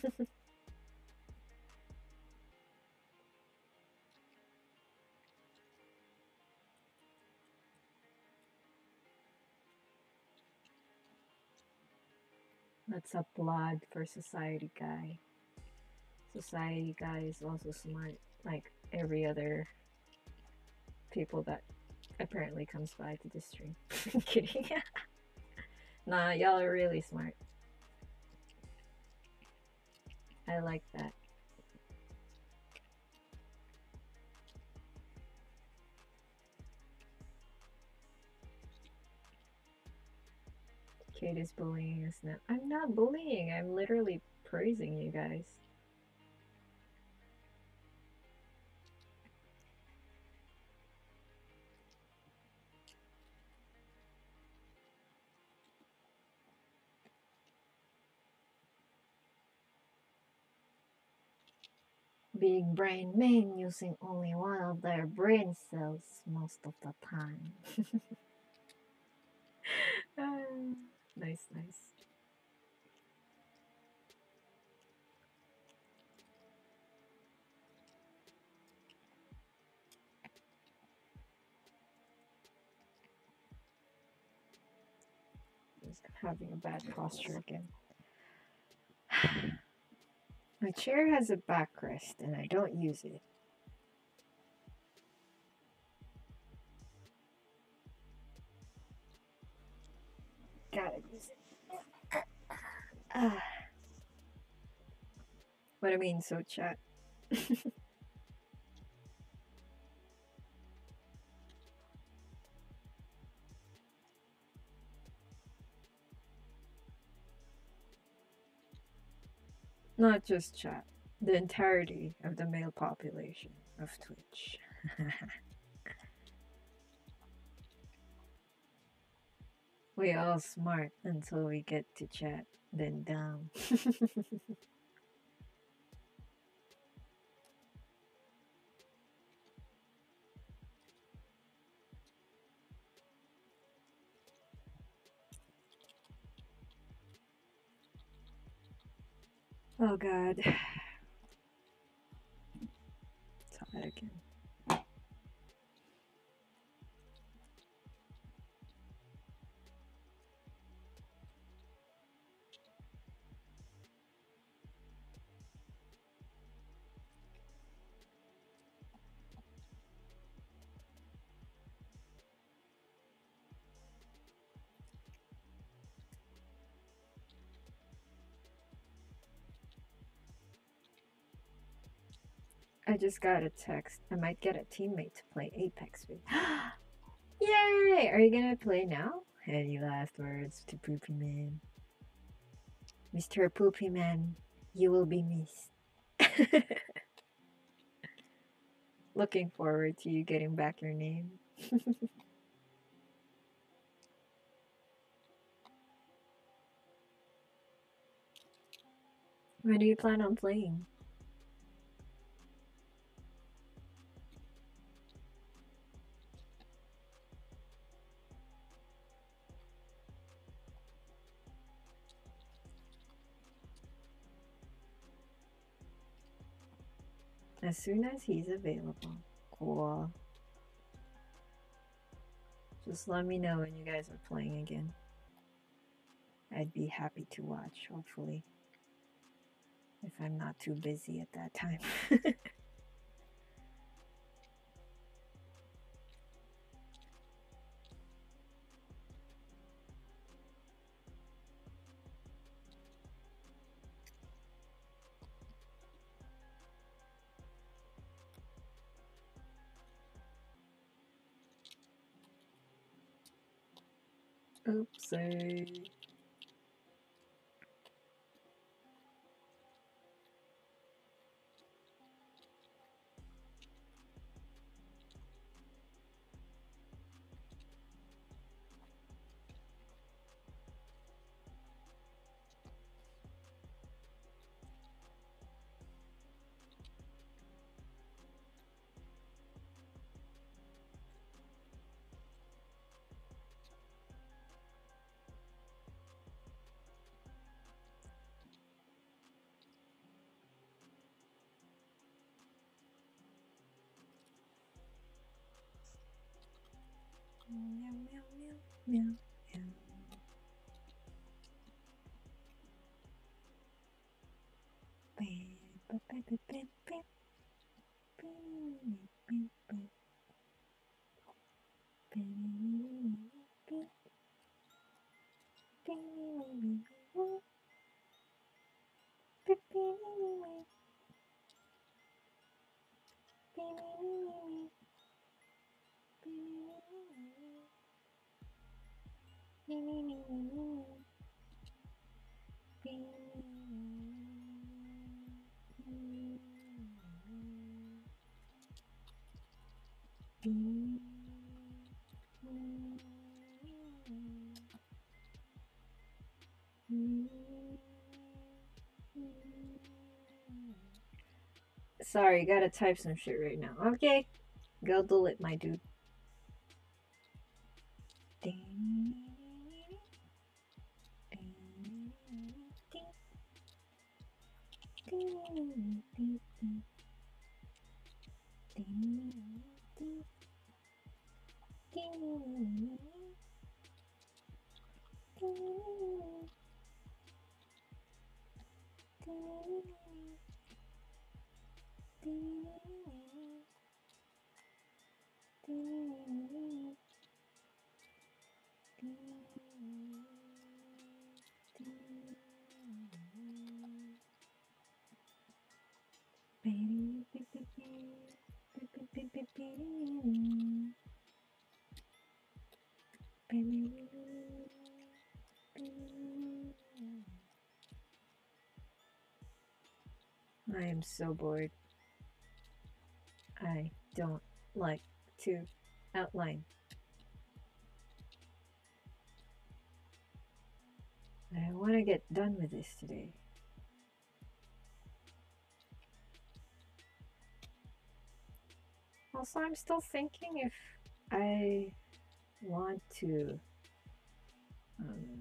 That's a blood for society guy. Society guy is also smart, like every other people that apparently comes by to this stream. Kidding. Nah, y'all are really smart. I like that. Kate is bullying us now. I'm not bullying, I'm literally praising you guys. Big brain men using only one of their brain cells most of the time. uh, nice, nice. Just having a bad posture again. My chair has a backrest and I don't use it. Gotta use it. Uh, what I mean, so chat. Not just chat, the entirety of the male population of Twitch. We all smart until we get to chat, then dumb. Oh god. It's hot again. I just got a text. I might get a teammate to play Apex with. Yay! Are you gonna play now? Any last words to Poopy Man? Mister Poopy Man, you will be missed. Looking forward to you getting back your name. When do you plan on playing? As soon as he's available. Cool. Just let me know when you guys are playing again. I'd be happy to watch, hopefully. If I'm not too busy at that time. Oopsie. Meow, meow, meow, meow, meow. Sorry, gotta type some shit right now. Okay, go do it, my dude. I am so bored. I don't like to outline. I want to get done with this today. Also, I'm still thinking if I want to um,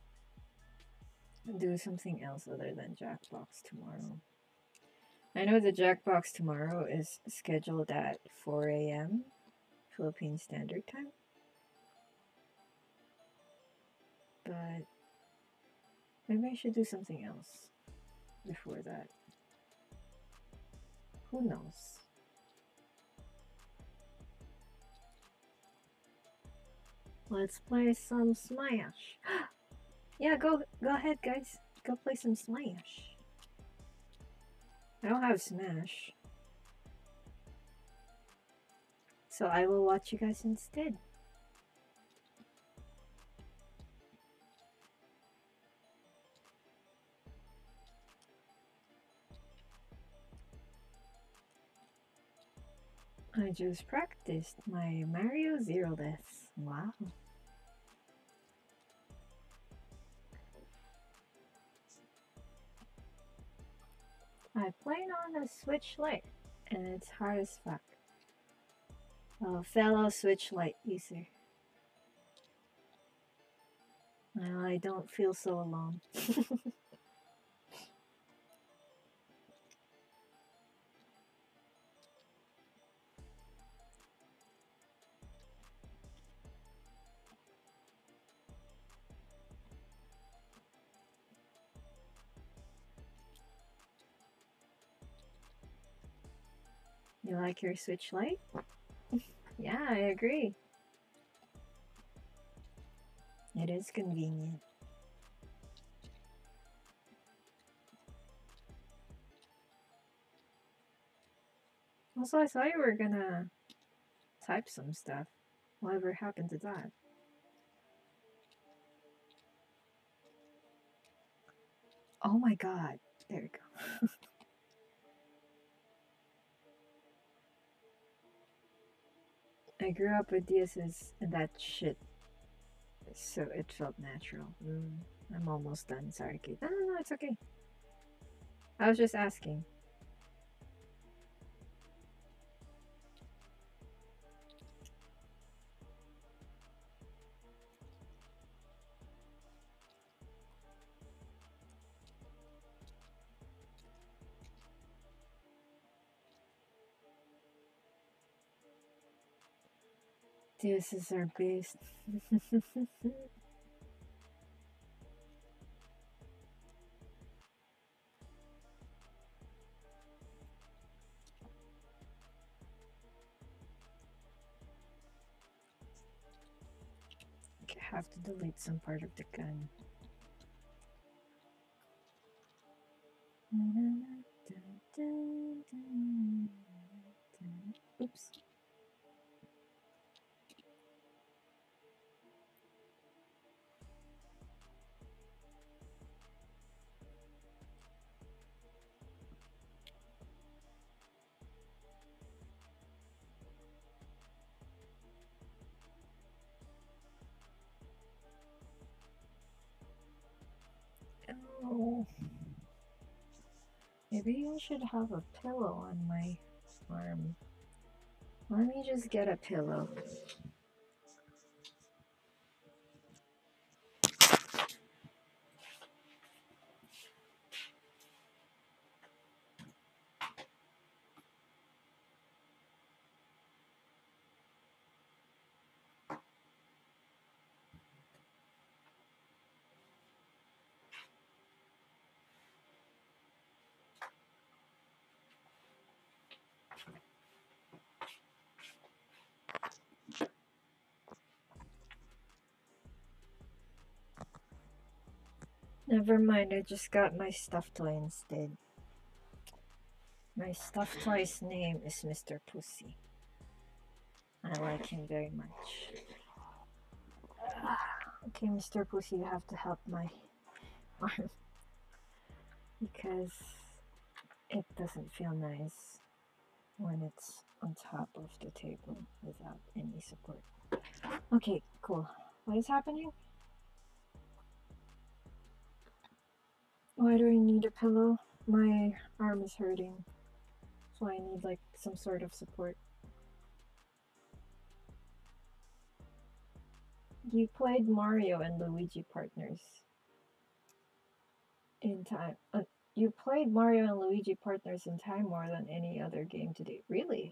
do something else other than Jackbox tomorrow. I know the Jackbox tomorrow is scheduled at four A M Philippine Standard Time. But maybe I should do something else before that. Who knows? Let's play some Smash. Yeah, go go ahead, guys. Go play some Smash. I don't have Smash. So I will watch you guys instead. I just practiced my Mario Zero Deaths. Wow. I played on a Switch Lite, and it's hard as fuck. Oh, fellow Switch Lite user. Well, I don't feel so alone. You like your Switch Lite? Yeah, I agree. It is convenient. Also, I thought you were gonna type some stuff. Whatever happened to that? Oh my god. There we go. I grew up with D S S and that shit, so it felt natural. Mm, I'm almost done. Sorry, Kate. No, no, no, it's okay. I was just asking. D S S are based. I have to delete some part of the gun. Oops. Oh. Maybe I should have a pillow on my arm. Let me just get a pillow. Never mind, I just got my stuffed toy instead. My stuffed toy's name is Mister Pussy. I like him very much. Okay, Mister Pussy, you have to help my arm. Because It doesn't feel nice when it's on top of the table without any support. Okay, cool. What is happening? Why do I need a pillow? My arm is hurting, so I need like some sort of support. You played Mario and Luigi Partners in time. Uh, you played Mario and Luigi Partners in time more than any other game to date. Really?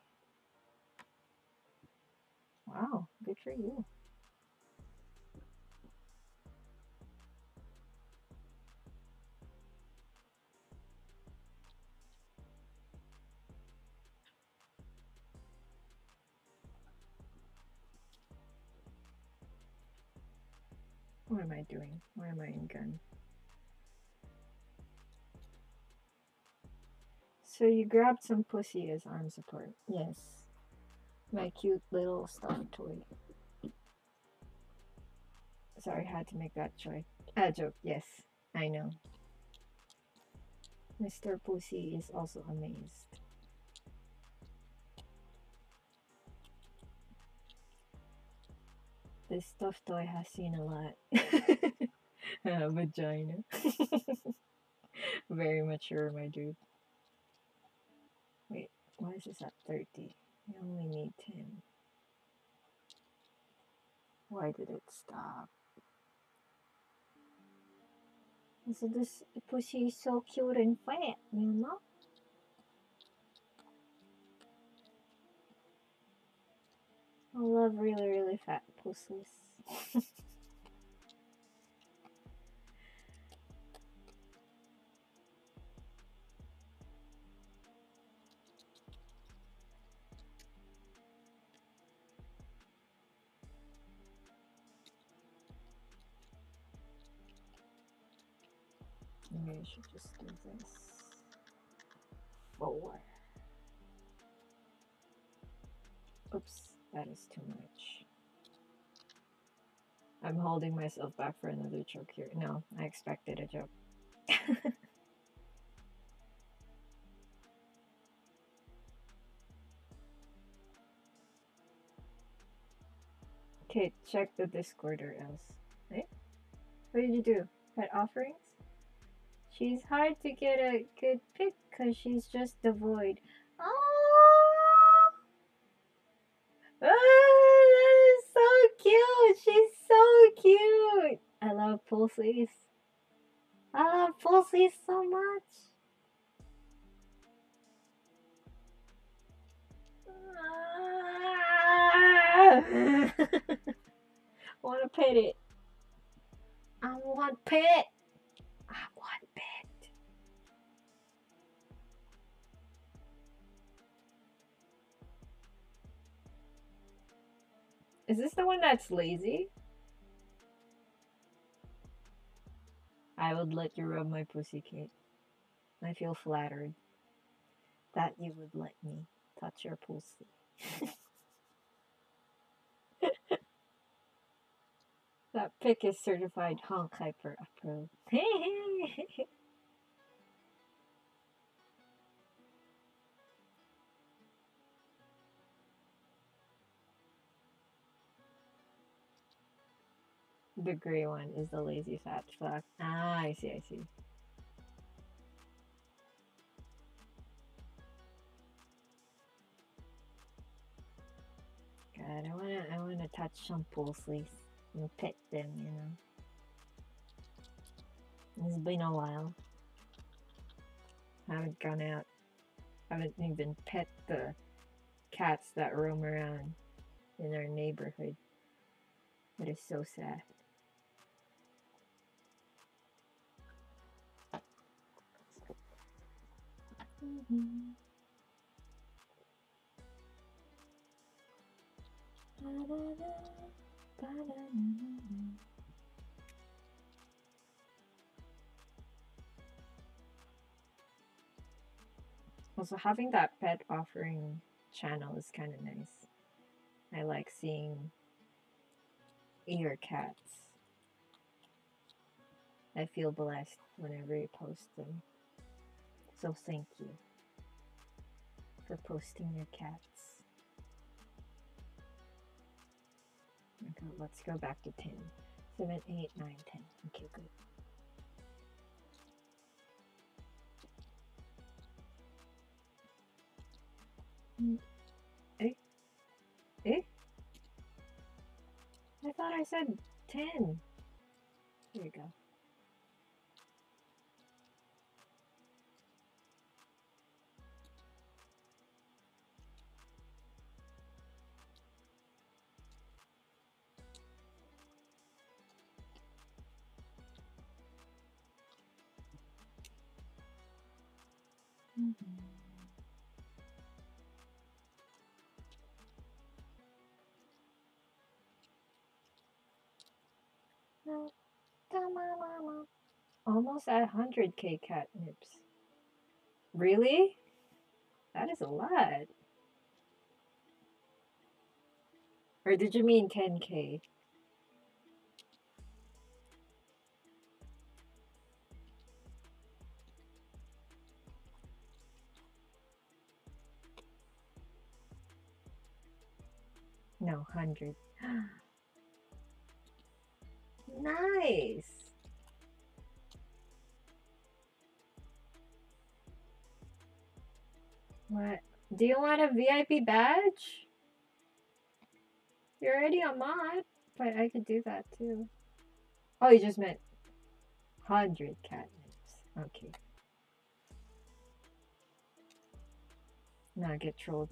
Wow, good for you. What am I doing? Why am I in gun? So you grabbed some pussy as arm support. Yes. My cute little stuffed toy. Sorry, I had to make that choice. A joke, yes. I know. Mister Pussy is also amazed. This stuffed toy has seen a lot. A vagina. Very mature, my dude. Wait, why is this at thirty? I only need ten. Why did it stop? So this pussy is so cute and fat, you know? I love really, really fat pussies. Maybe I should just do this. Four. Oops, that is too much. I'm holding myself back for another joke here. No, I expected a joke. Okay, check the Discord or else. Hey? What did you do? Pet offerings? She's hard to get a good pick because she's just devoid. Oh! Oh, that is so cute! She's so cute! I love Pulsies. I love Pulsies so much. I want to pet it. I want pet. I want pet. Is this the one that's lazy? I would let you rub my pussy, Kate. I feel flattered that you would let me touch your pussy. That pic is certified honk hyper approved. The gray one is the lazy fat fuck. Ah, I see, I see. God, I wanna, I wanna touch some pussies and pet them, you know. It's been a while. I haven't gone out. I haven't even pet the cats that roam around in our neighborhood. It is so sad. Mm-hmm. Also, having that pet offering channel is kind of nice. I like seeing your cats. I feel blessed whenever you post them. So thank you for posting your cats. Okay, let's go back to ten. seven, eight, nine, ten. Okay, good. Mm. Eh? Eh? I thought I said ten. There you go. Mm-hmm. No, come on, mama. Almost at one hundred K catnips. Really? That is a lot. Or did you mean ten K? No, one hundred. Nice. What? Do you want a V I P badge? You're already a mod, but I could do that too. Oh, you just meant one hundred catnips. Okay. Now get trolled.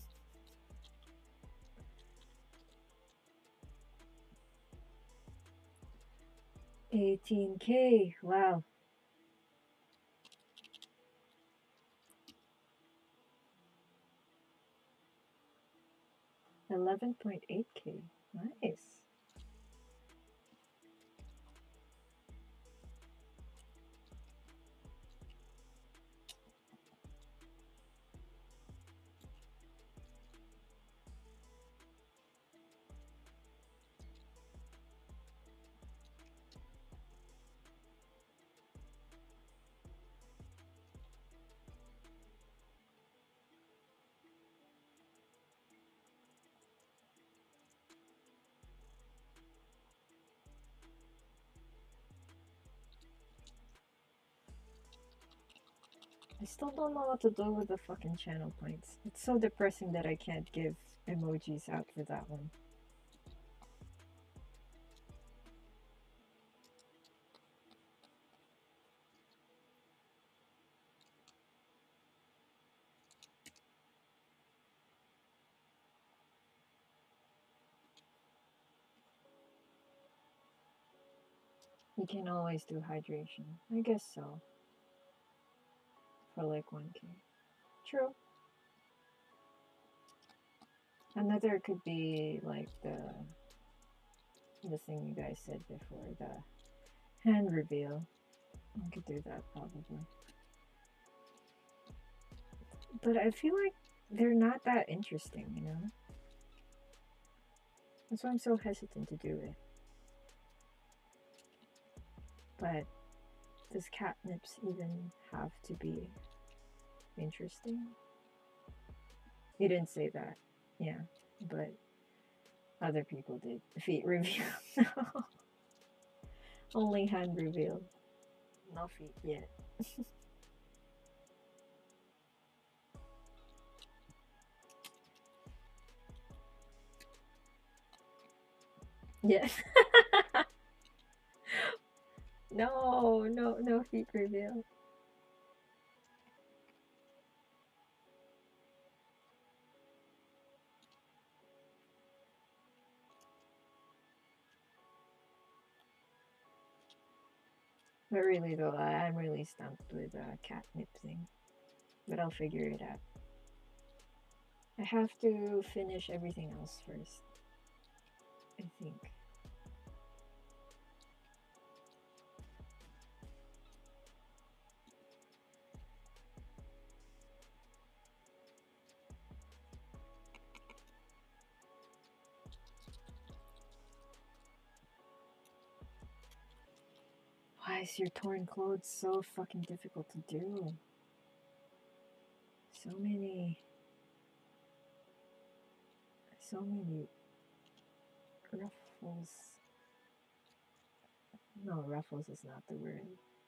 eighteen K. Wow. eleven point eight K. Nice. I still don't know what to do with the fucking channel points. It's so depressing that I can't give emojis out for that one. You can always do hydration. I guess so. For like one K. True. Another could be like the the thing you guys said before, the hand reveal. I could do that probably. But I feel like they're not that interesting, you know? That's why I'm so hesitant to do it. But does catnips even have to be interesting? You didn't say that. Yeah, but other people did. Feet reveal. No. Only hand reveal. No feet yet. Yeah. No, no, no feet reveal. But really though, I'm really stumped with the uh, catnip thing. But I'll figure it out. I have to finish everything else first. I think. Why is your torn clothes so fucking difficult to do? So many, so many ruffles. No, ruffles is not the word.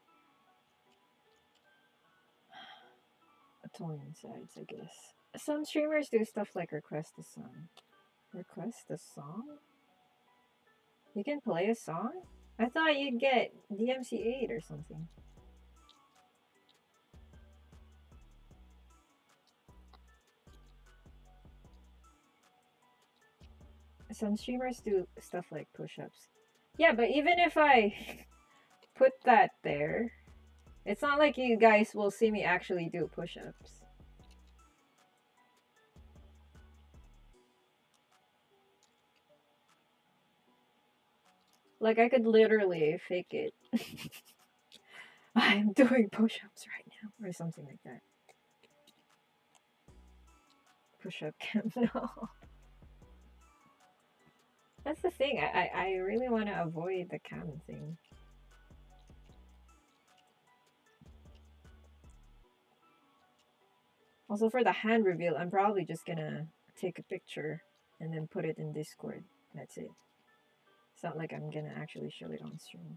Toying sides, I guess. Some streamers do stuff like request a song. Request a song? You can play a song? I thought you'd get D M C eight or something. Some streamers do stuff like push-ups. Yeah, but even if I put that there, it's not like you guys will see me actually do push-ups. Like, I could literally fake it. I'm doing push-ups right now, or something like that. Push-up cam, no. That's the thing, I, I, I really want to avoid the cam thing. Also, for the hand reveal, I'm probably just gonna take a picture and then put it in Discord. That's it. It's not like I'm gonna actually show it on stream.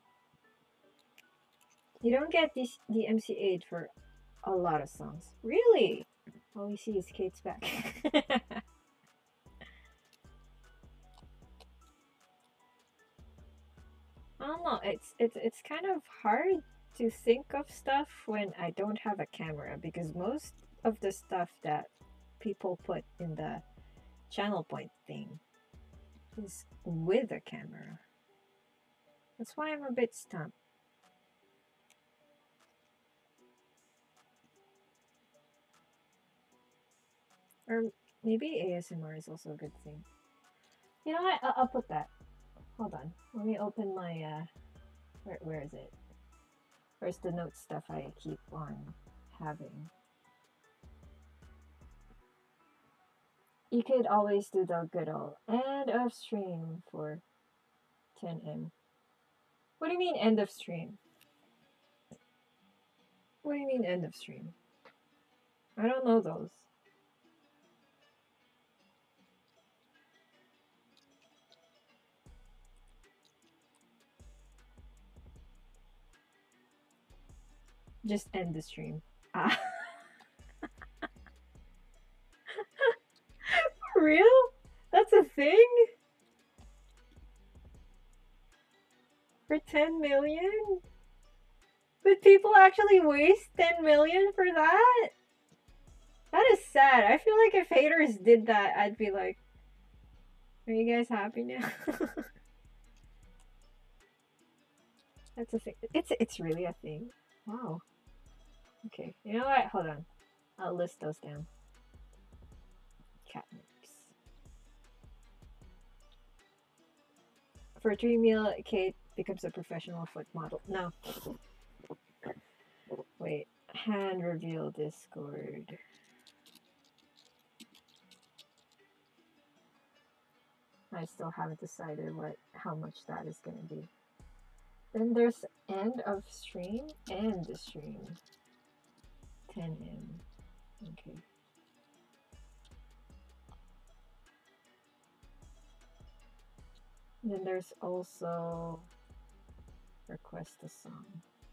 You don't get this the M C eight for a lot of songs. Really? All we see is Kate's back. I don't know. It's it's it's kind of hard to think of stuff when I don't have a camera, because most of the stuff that people put in the channel point thing is with a camera. That's why I'm a bit stumped. Or maybe A S M R is also a good thing. You know what? I'll, I'll put that. Hold on. Let me open my, uh, where, where is it? Where's the note stuff I keep on having? You could always do the good old end of stream for ten M. What do you mean end of stream? What do you mean end of stream? I don't know those. Just end the stream. Ah. For real? That's a thing? For ten million? Would people actually waste ten million for that? That is sad. I feel like if haters did that, I'd be like, are you guys happy now? That's a thing. It's, it's really a thing. Wow. Okay, you know what? Hold on. I'll list those down. Catnips. For three meal, Kate becomes a professional foot model. No. Wait. Hand reveal Discord. I still haven't decided what how much that is gonna be. Then there's end of stream and the stream. ten M. Okay. Then there's also request a song.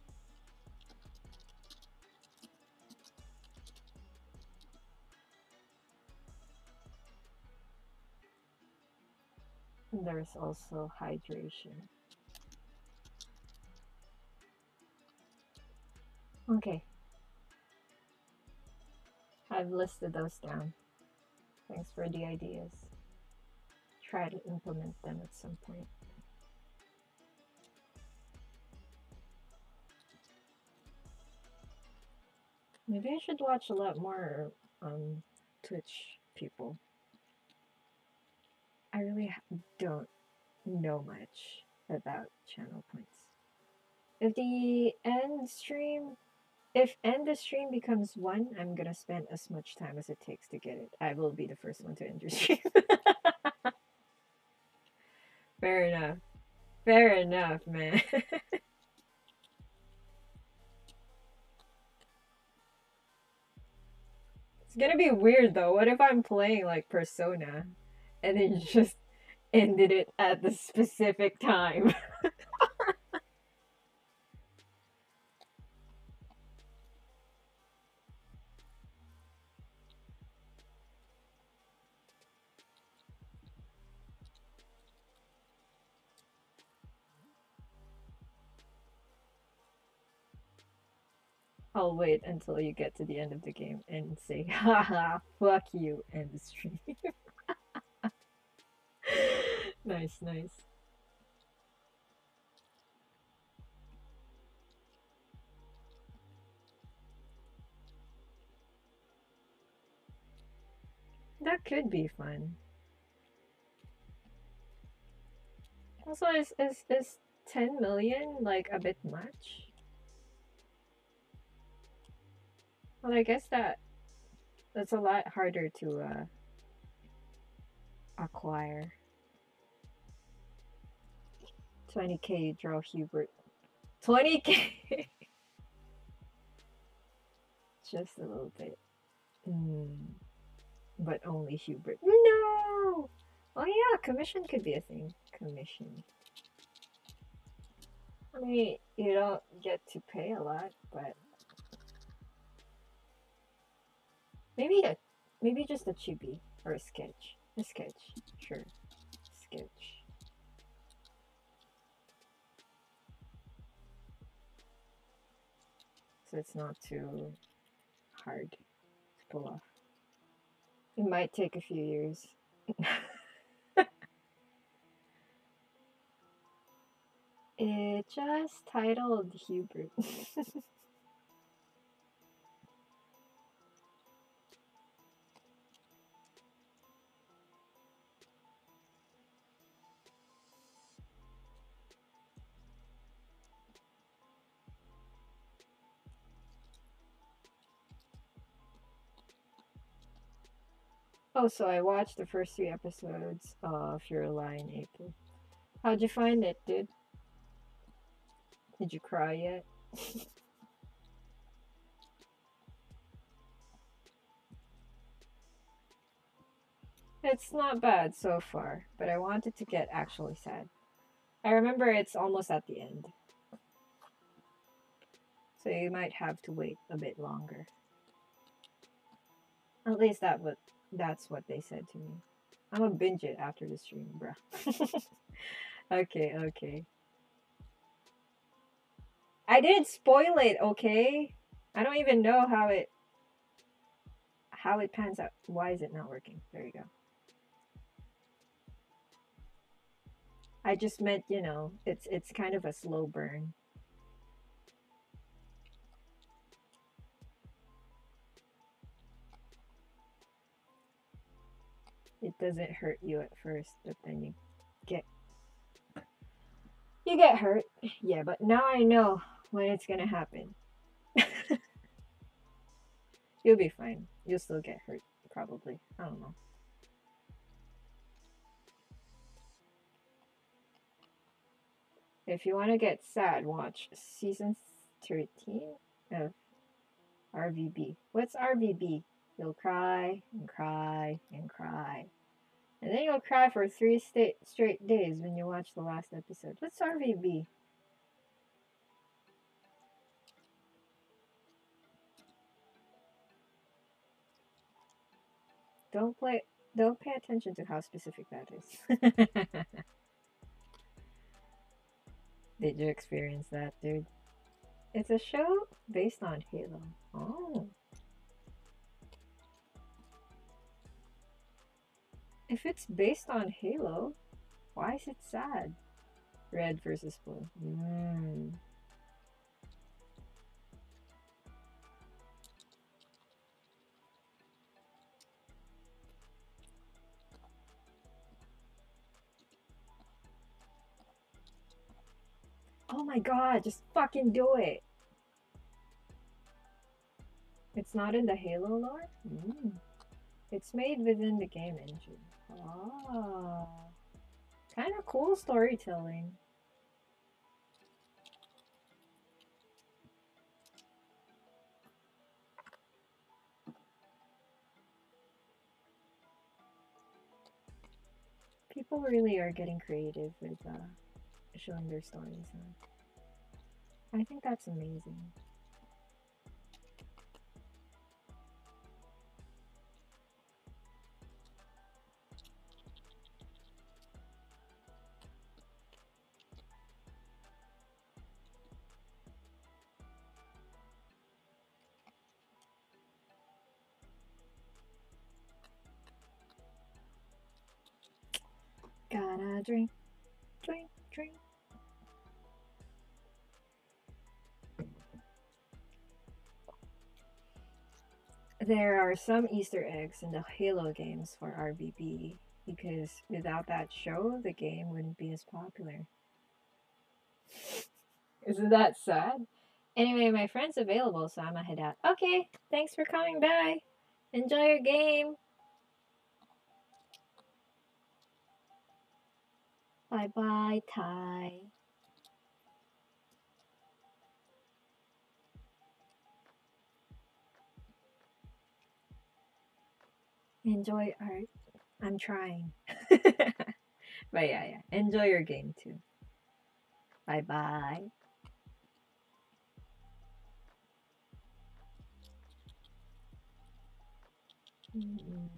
And there's also hydration. Okay. I've listed those down. Thanks for the ideas. Try to implement them at some point. Maybe I should watch a lot more um, Twitch people. I really don't know much about channel points. If the end stream, if end the stream becomes one, I'm gonna spend as much time as it takes to get it. I will be the first one to end your stream. Fair enough. Fair enough, man. gonna be weird though. What if I'm playing like Persona and then just ended it at the specific time? I'll wait until you get to the end of the game and say, haha, fuck you, end the stream. Nice, nice. That could be fun. Also, is, is, is ten million like a bit much? Well, I guess that that's a lot harder to uh, acquire. twenty K draw Hubert. twenty K! Just a little bit. Mm. But only Hubert. No! Oh yeah, commission could be a thing. Commission. I mean, you don't get to pay a lot, but maybe a, maybe just a chibi or a sketch. A sketch, sure. Sketch. So it's not too hard to pull off. It might take a few years. It just titled Hubert. Oh, so I watched the first three episodes of Your Lie in April. How'd you find it, dude? Did you cry yet? It's not bad so far, but I wanted to get actually sad. I remember it's almost at the end. So you might have to wait a bit longer. At least that what that's what they said to me. I'm gonna binge it after the stream, bruh. Okay, okay. I didn't spoil it, okay? I don't even know how it how it pans out. Why is it not working? There you go. I just meant, you know, it's it's kind of a slow burn. It doesn't hurt you at first, but then you get you get hurt. Yeah, but now I know when it's gonna happen. You'll be fine. You'll still get hurt, probably. I don't know. If you want to get sad, watch season thirteen of R V B. What's R V B? You'll cry and cry and cry. And then you'll cry for three sta- straight days when you watch the last episode. What's R V B? Don't play. Don't pay attention to how specific that is. Did you experience that, dude? It's a show based on Halo. Oh. If it's based on Halo, why is it sad? Red versus blue. Mm. Oh my god, just fucking do it. It's not in the Halo lore? Mm. It's made within the game engine. Ah. Kind of cool storytelling. people really are getting creative with uh, showing their stories. Huh? I think that's amazing. Gotta drink, drink, drink. There are some Easter eggs in the Halo games for R B B because without that show, the game wouldn't be as popular. Isn't that sad? Anyway, my friend's available, so I'm gonna head out. Okay, thanks for coming by. Enjoy your game. Bye bye, Ty. Enjoy art. I'm trying. But yeah, yeah. Enjoy your game too. Bye bye. Mm-mm.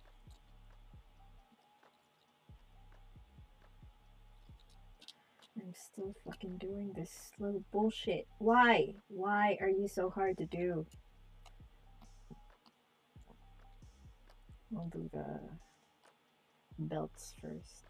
I'm still fucking doing this little bullshit. Why? Why are you so hard to do? I'll do the belts first.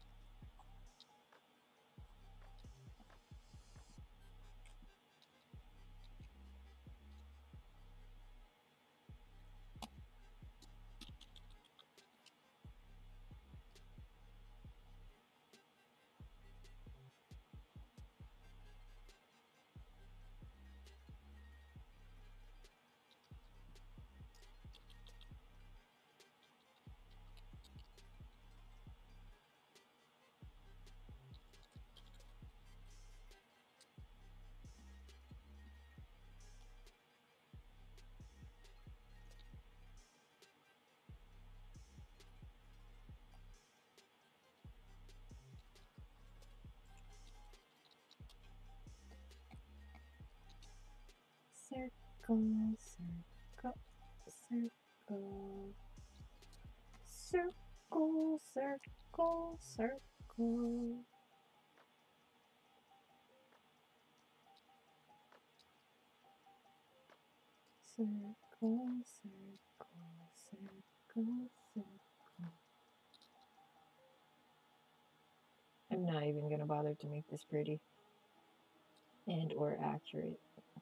Circle, circle, circle. Circle, circle, circle. Circle, circle, circle, circle. I'm not even gonna bother to make this pretty and or accurate.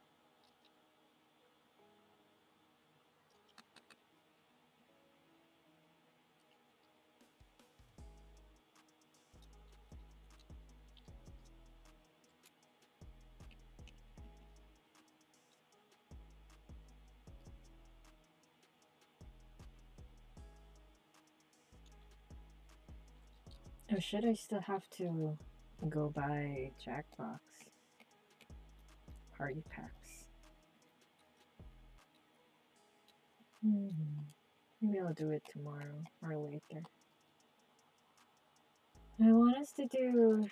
Or should I still have to go buy Jackbox party packs? Hmm. Maybe I'll do it tomorrow or later. I want us to do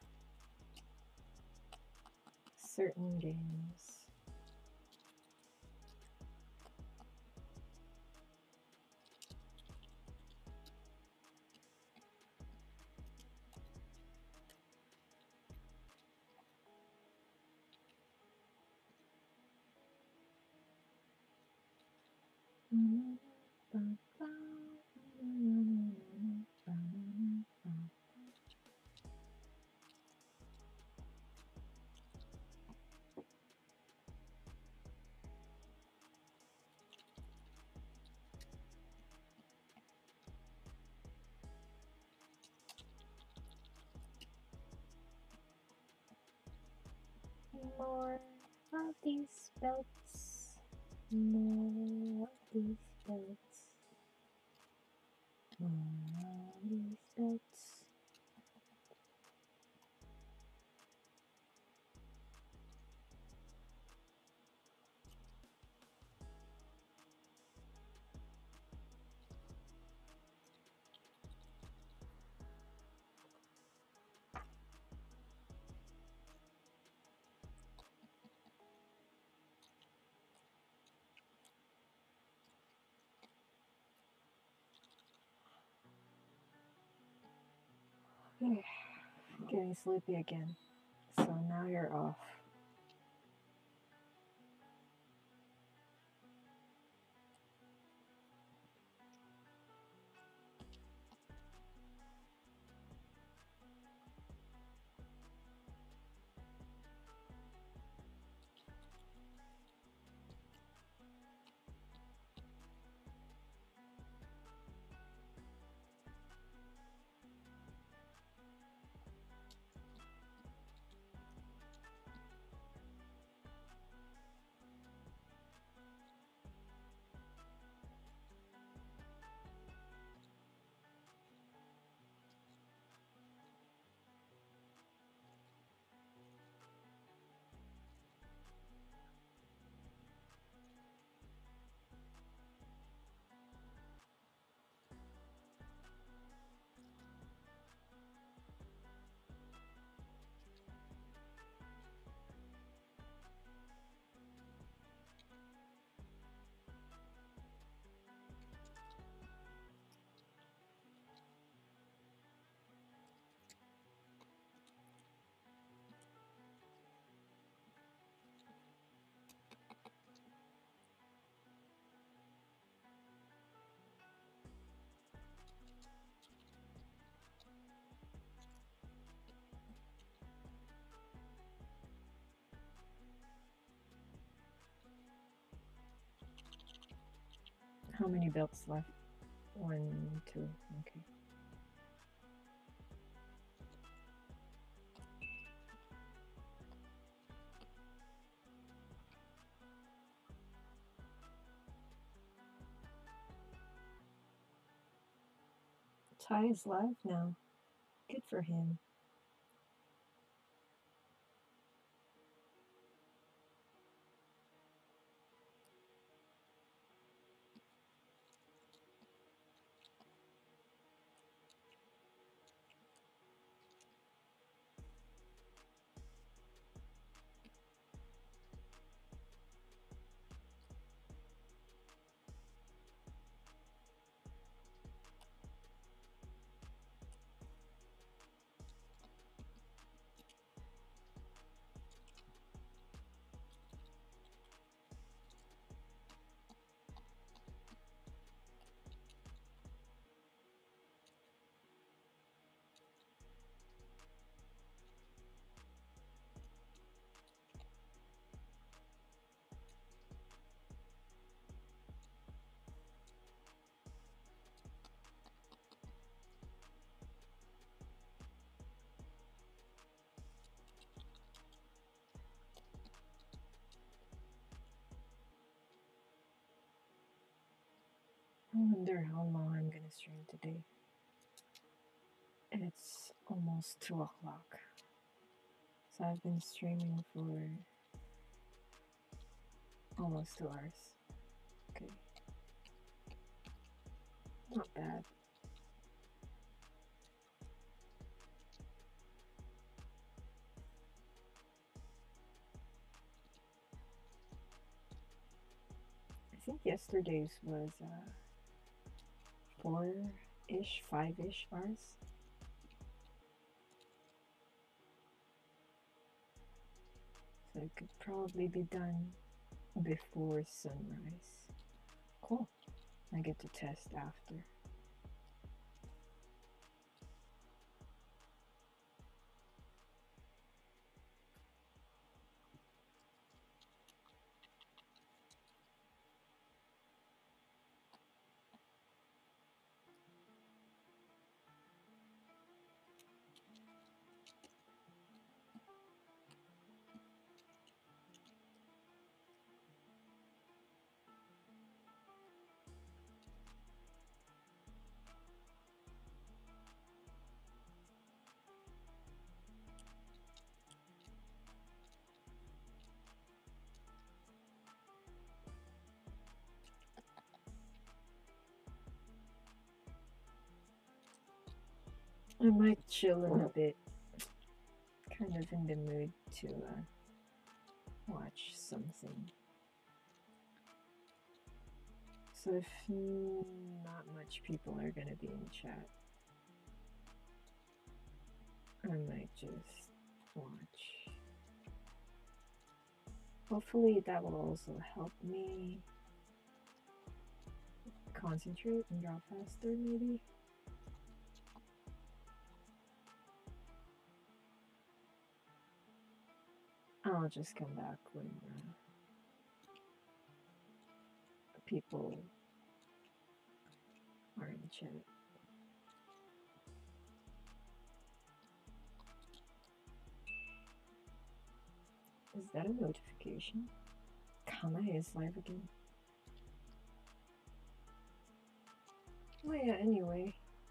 certain games. More of these belts. More of these belts. More of these belts. Getting sleepy again. So now you're off. How many belts left? One, two, okay. Ty is live now. Good for him. I wonder how long I'm gonna stream today. It's almost two o'clock. So I've been streaming for almost two hours. Okay. Not bad. I think yesterday's was uh, four-ish, five-ish hours. So it could probably be done before sunrise. Cool. I get to test after. I might chill in a bit. Kind of in the mood to uh, watch something. So if not much people are gonna be in chat, I might just watch. Hopefully that will also help me concentrate and draw faster, maybe. I'll just come back when uh, people are in the chat. Is that a notification? Kamae is live again. Oh yeah, anyway.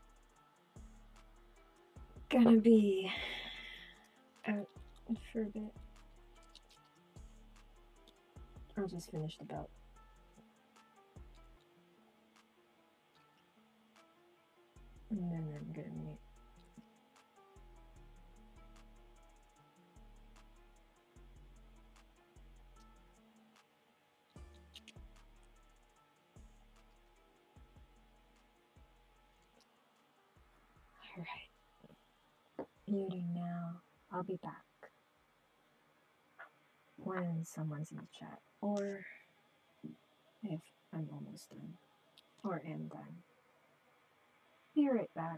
Gonna be out for a bit. I'll just finish the belt. And then I'm gonna meet. Alright. Muting now. I'll be back when someone's in the chat. Or if I'm almost done. Or am done. Be right back.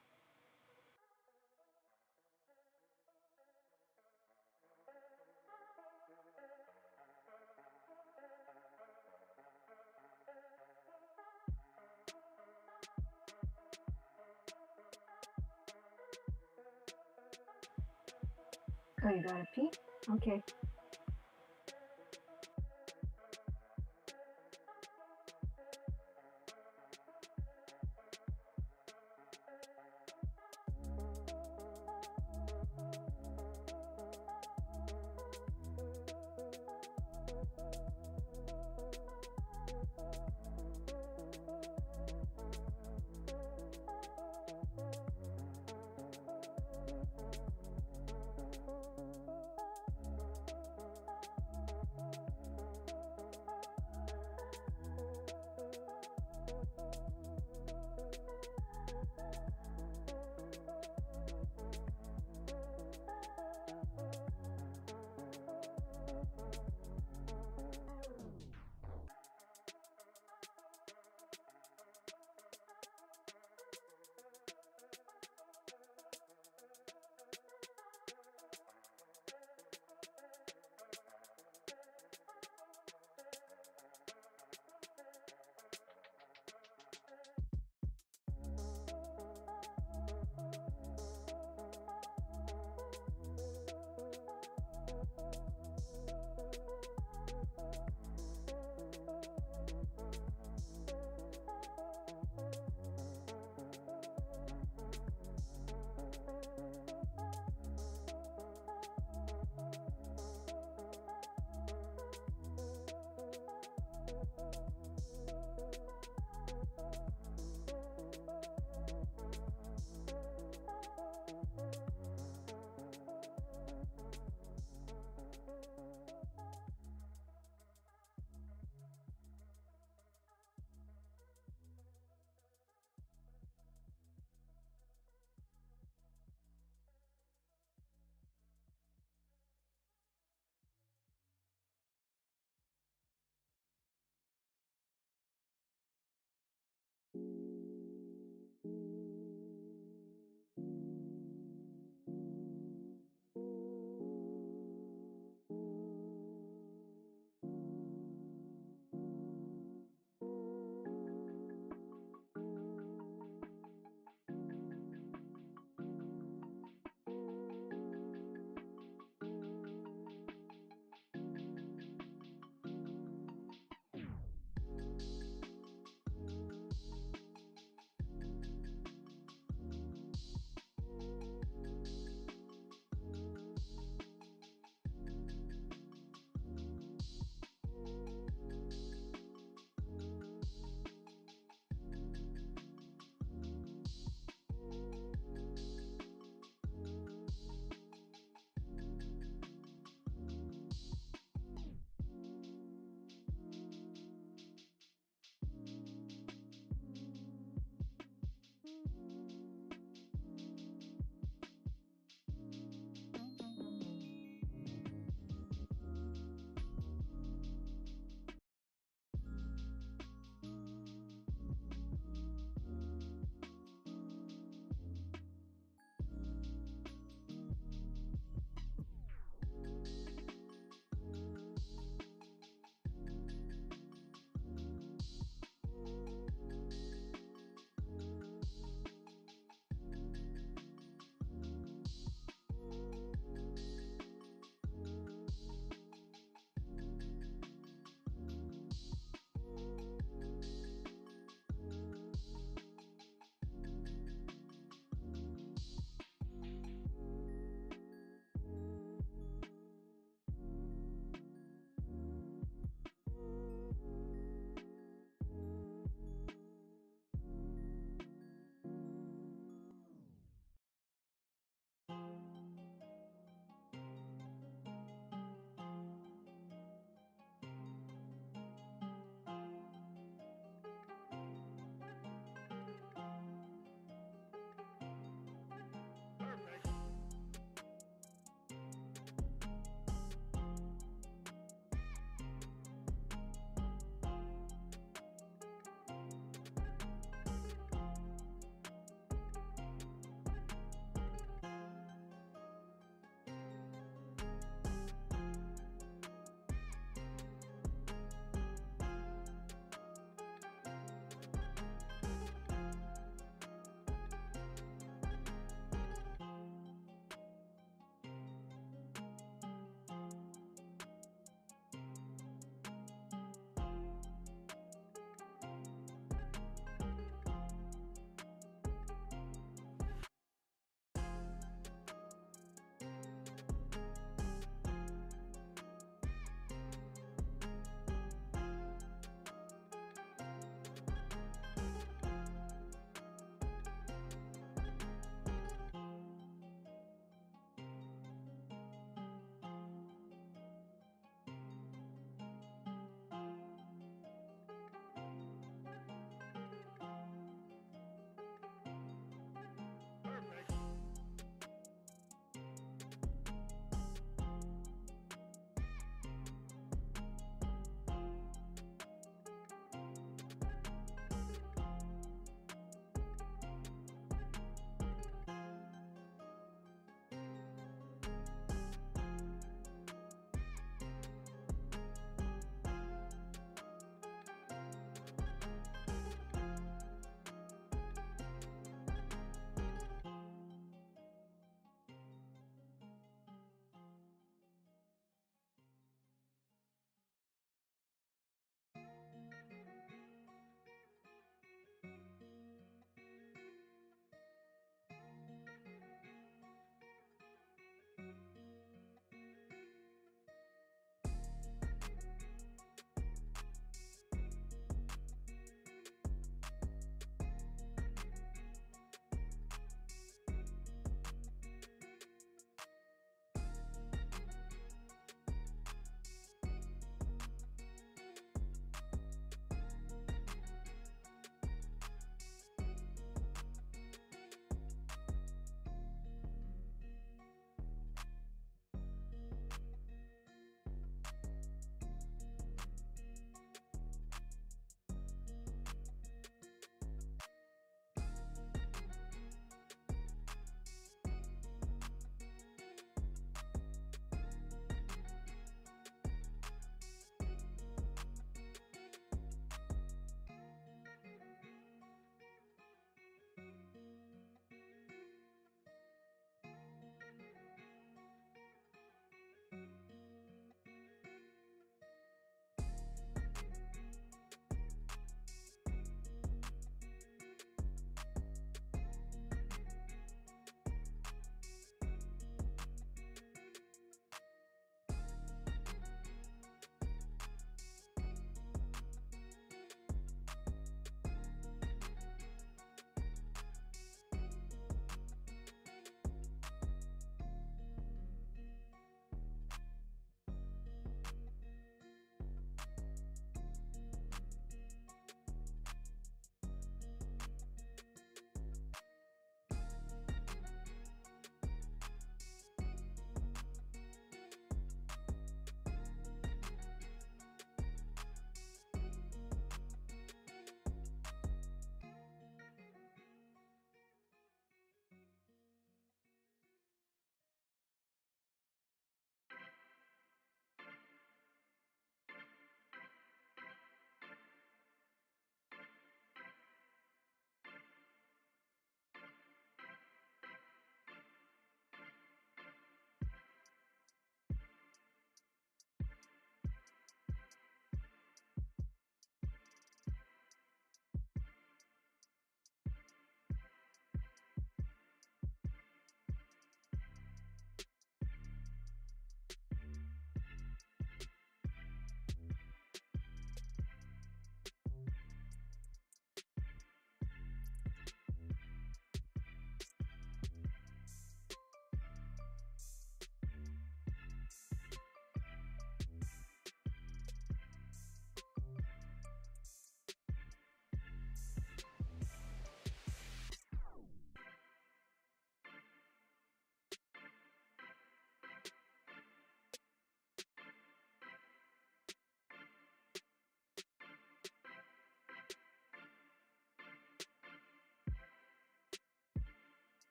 Oh, you gotta pee? Okay.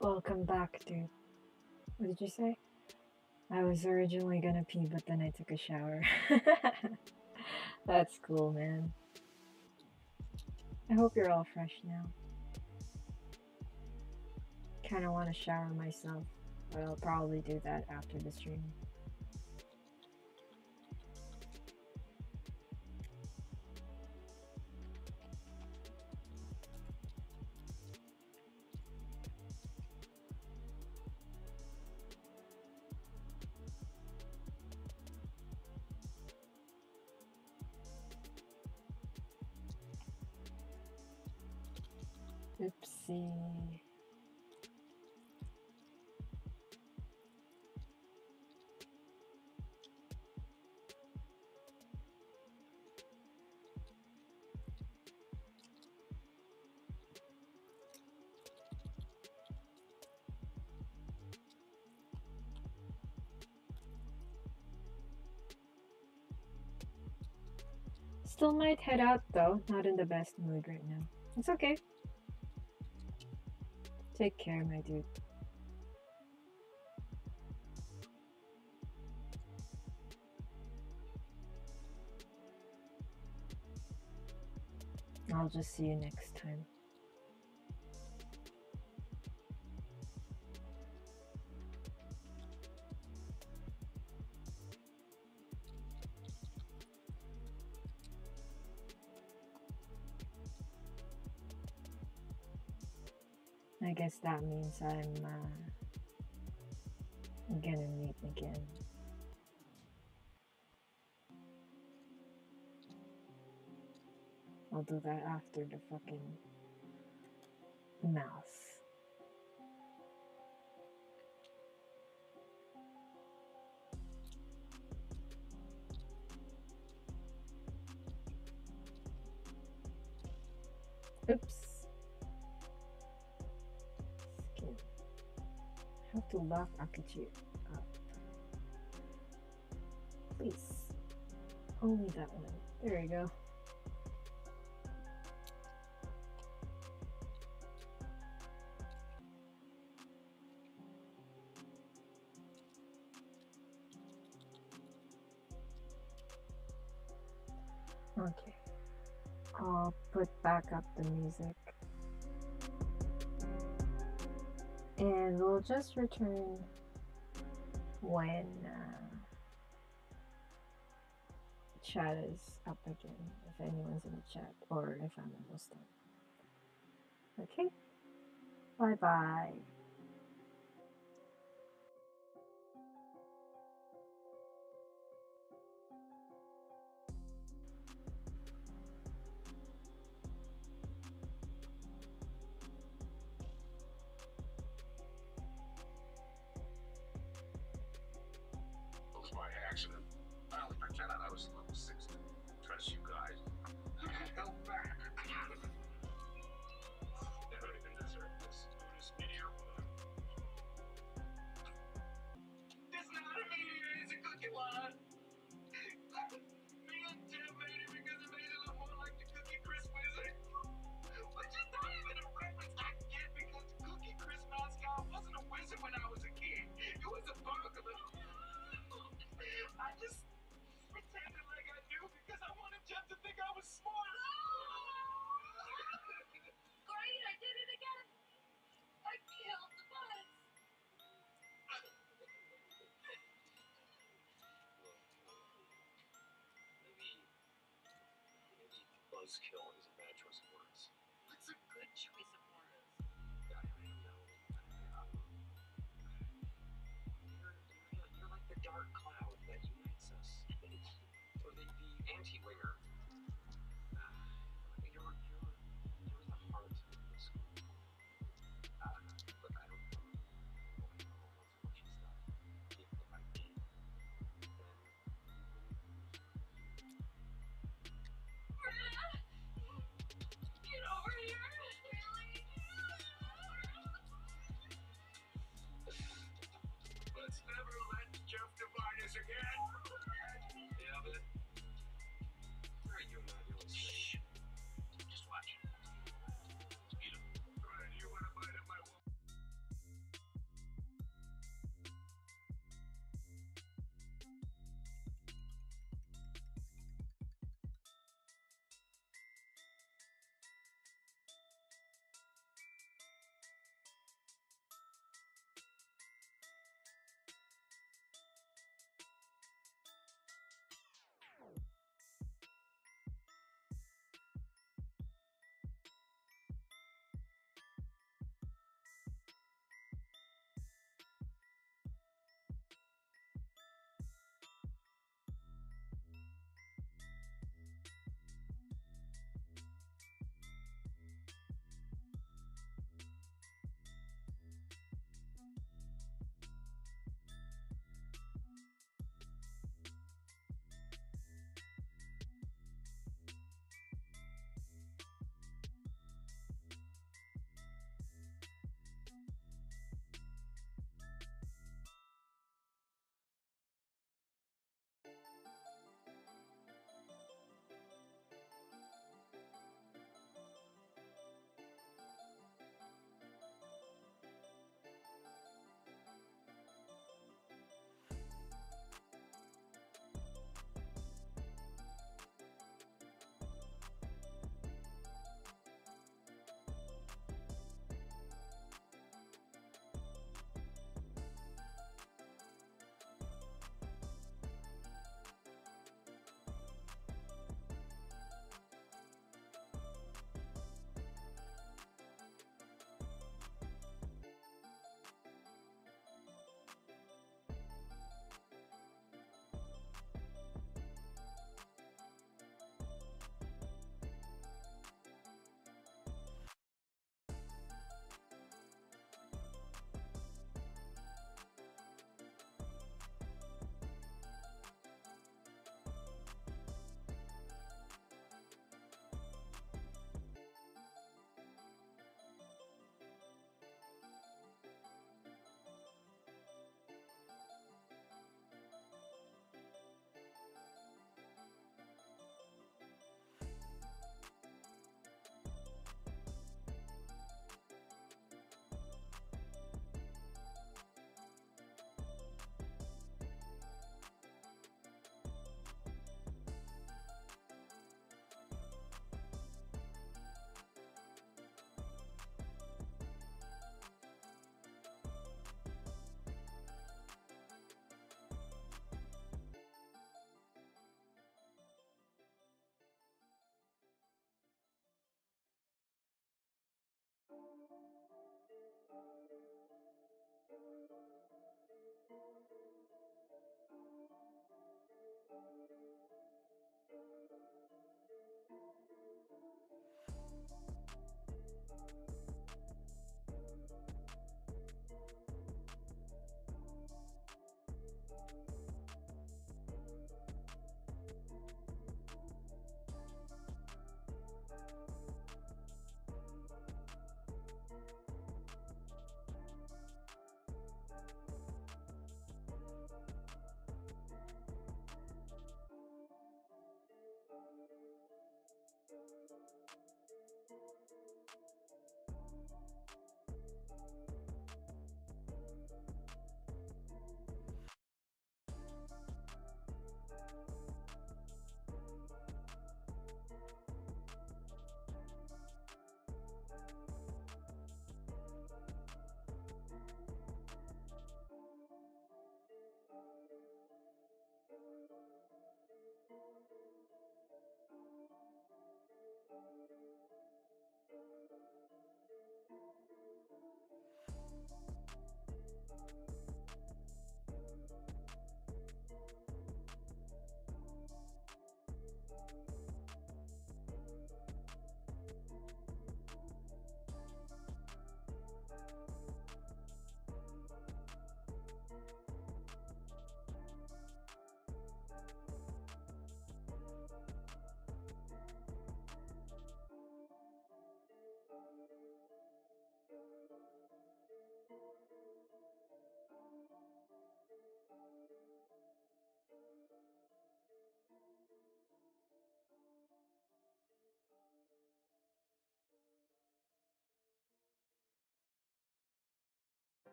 Welcome back, dude. What did you say? I was originally gonna pee, but then I took a shower. That's cool, man. I hope you're all fresh now. Kinda wanna shower myself, but I'll probably do that after the stream. Oopsie. Still might head out though, not in the best mood right now. It's okay. Take care, my dude. I'll just see you next time. I guess that means I'm uh, gonna meet again. I'll do that after the fucking mouse. Oops. Skin. I have to lock Akechi up. Please. Only that one. There we go. Okay. I'll put back up the music. And we'll just return when uh, chat is up again, if anyone's in the chat, or if I'm almost done. Okay? Bye-bye. By accident. I only pretended I was level six to trust you guys. Hell back. They don't even deserve this. This meteor woman. It's not a meteor, it's a cookie one. Me and Tim made it because it made it look more like the Cookie Crisp Wizard. Which is not even a reference I get because the Cookie Crisp mascot wasn't a wizard when I was a kid. It was a burglar. I just pretended like I knew because I wanted Jeff to think I was smart. Great, I did it again. I killed the buzz. Maybe, maybe buzzkill is a bad choice of words. What's a good choice of words? I don't know. You're, you're, you're like the dark cloud that unites us. Or the, the anti-winger. You're, you're, you're the heart of the school. Uh, look, I don't know. I don't know what she's done. If, if I did, then Get over here. Really? let's never let Jeff divide us again. Yeah, but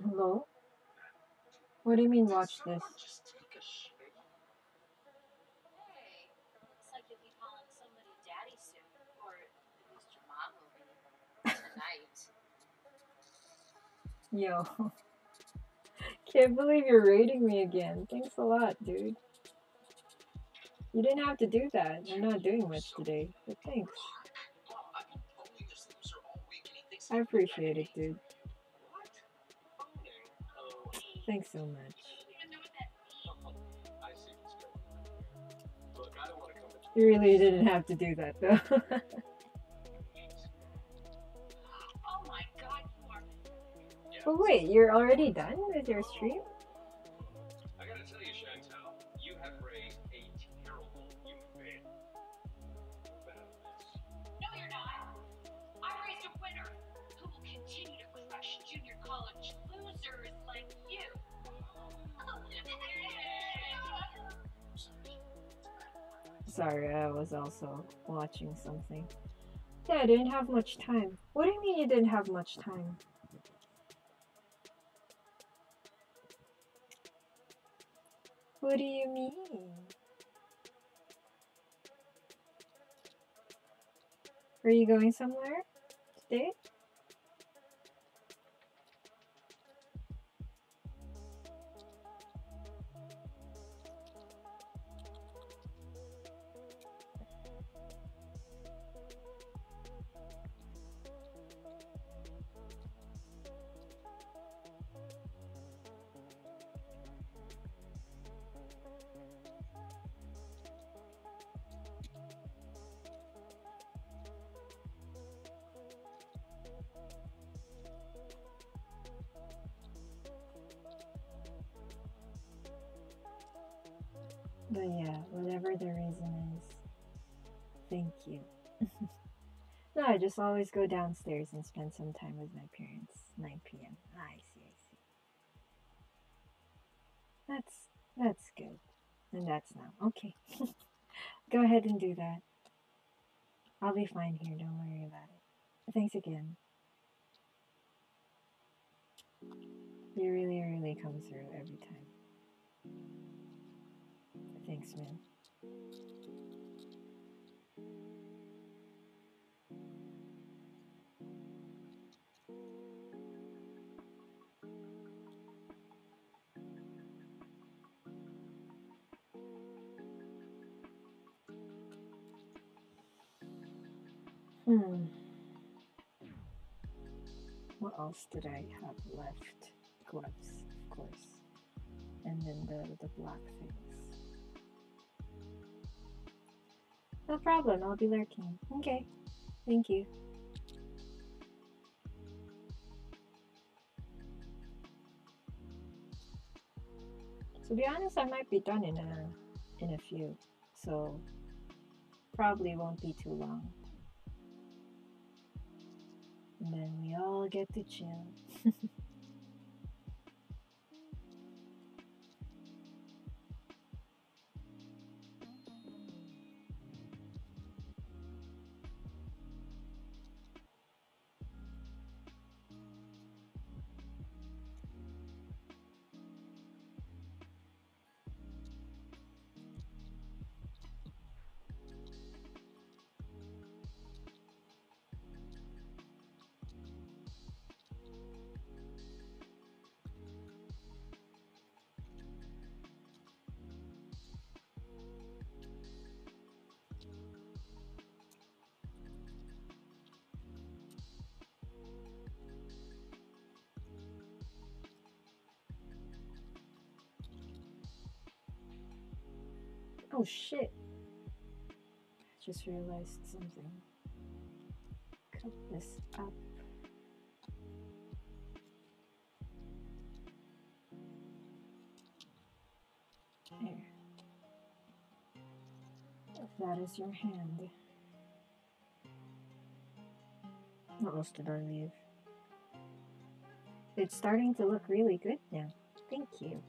Hello? What do you mean watch this? Someone just take a shit. Hey, looks like you'll be calling somebody daddy soon. Or at least your mom will be. Tonight. Yo. Can't believe you're rating me again. Thanks a lot, dude. You didn't have to do that. I'm not doing much today, but thanks. Mom, I've been phoning this loser all week and he thinks I I'm appreciate it, dude. What? Phoning? Oh, Thanks so much. Even know what that means. I see what's going on. Look, I don't want to come into You really didn't have to do that, though. Oh my god, you are. Yeah. But wait, you're already done with your stream? I gotta tell you, Chantal, you have raised a terrible human being. You're better than this. No, you're not. I raised a winner who will continue to crush junior college losers like you. Sorry, I was also watching something. Yeah, I didn't have much time. What do you mean you didn't have much time? What do you mean? Are you going somewhere today? But yeah, whatever the reason is, thank you. No, I just always go downstairs and spend some time with my parents. nine p m I see, I see. That's that's good. And that's now. Okay. Go ahead and do that. I'll be fine here, don't worry about it. Thanks again. You really, really come through every time. Thanks, man. Hmm. What else did I have left? Gloves, of course. And then the, the black things. No problem, I'll be lurking. Okay. Thank you. To be honest, I might be done in a in a few. So probably won't be too long. And then we all get to chill. Oh shit. Just realized something. Cut this up. There. If that is your hand. What else did I leave? It's starting to look really good now. Thank you.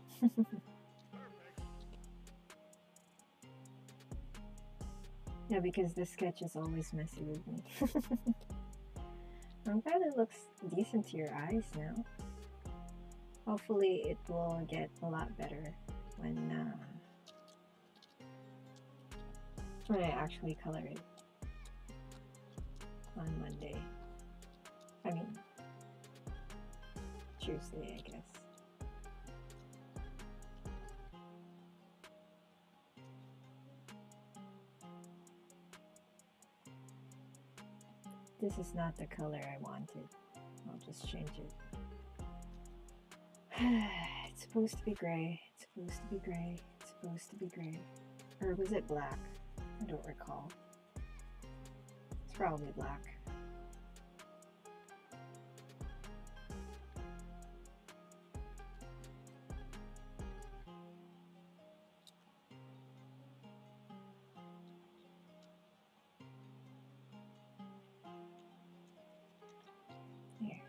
Yeah, because this sketch is always messy with me. I'm glad it looks decent to your eyes now. Hopefully it will get a lot better when uh, when I actually color it on Monday. I mean Tuesday, I guess. This is not the color I wanted. I'll just change it. It's supposed to be gray. It's supposed to be gray. It's supposed to be gray. Or was it black? I don't recall. It's probably black. Here.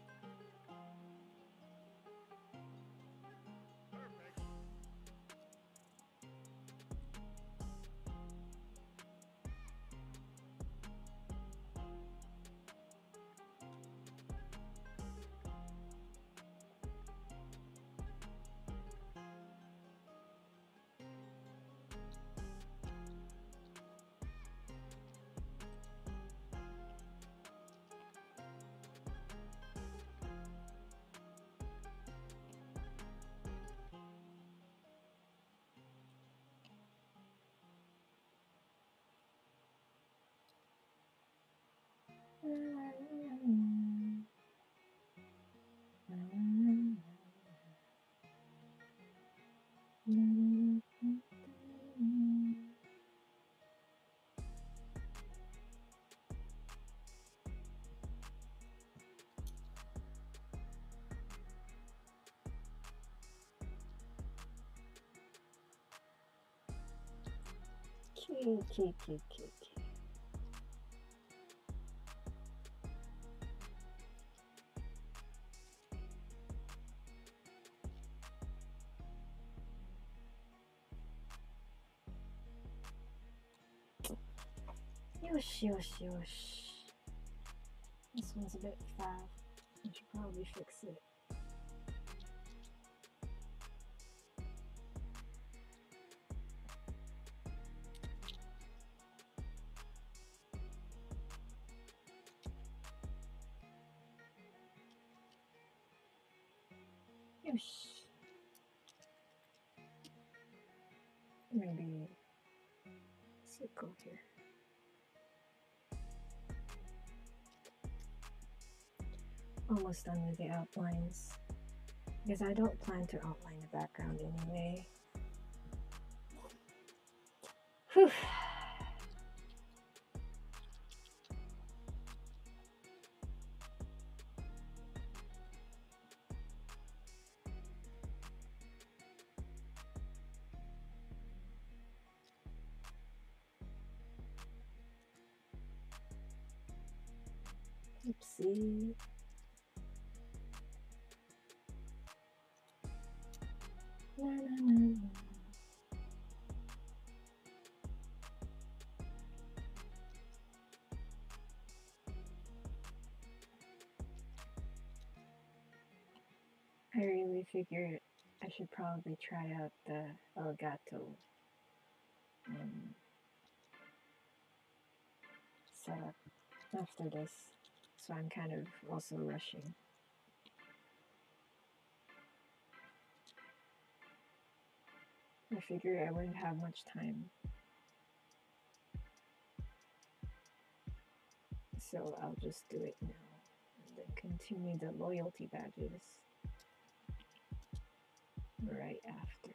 Key, key, key, key, key. Yosh, yosh, yosh. This one's a bit fat. I should probably fix it. Yosh. Maybe circle here. Almost done with the outlines because I don't plan to outline the background anyway. Whew. Oopsie. Na, na, na, na. I really figured I should probably try out the Elgato um, setup after this, so I'm kind of also rushing. I figured I wouldn't have much time, so I'll just do it now and then continue the loyalty badges right after.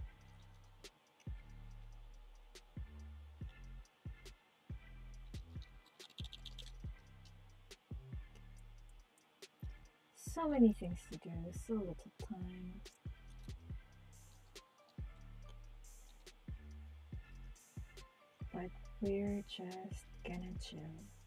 So many things to do, so little time. But we're just gonna chill.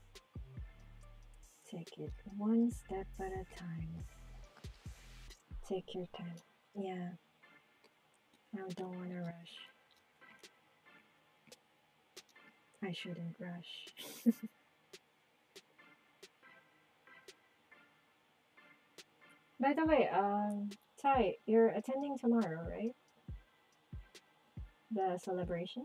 Take it one step at a time. Take your time. Yeah. I don't want to rush. I shouldn't rush. By the way, um, Tai, you're attending tomorrow, right? The celebration?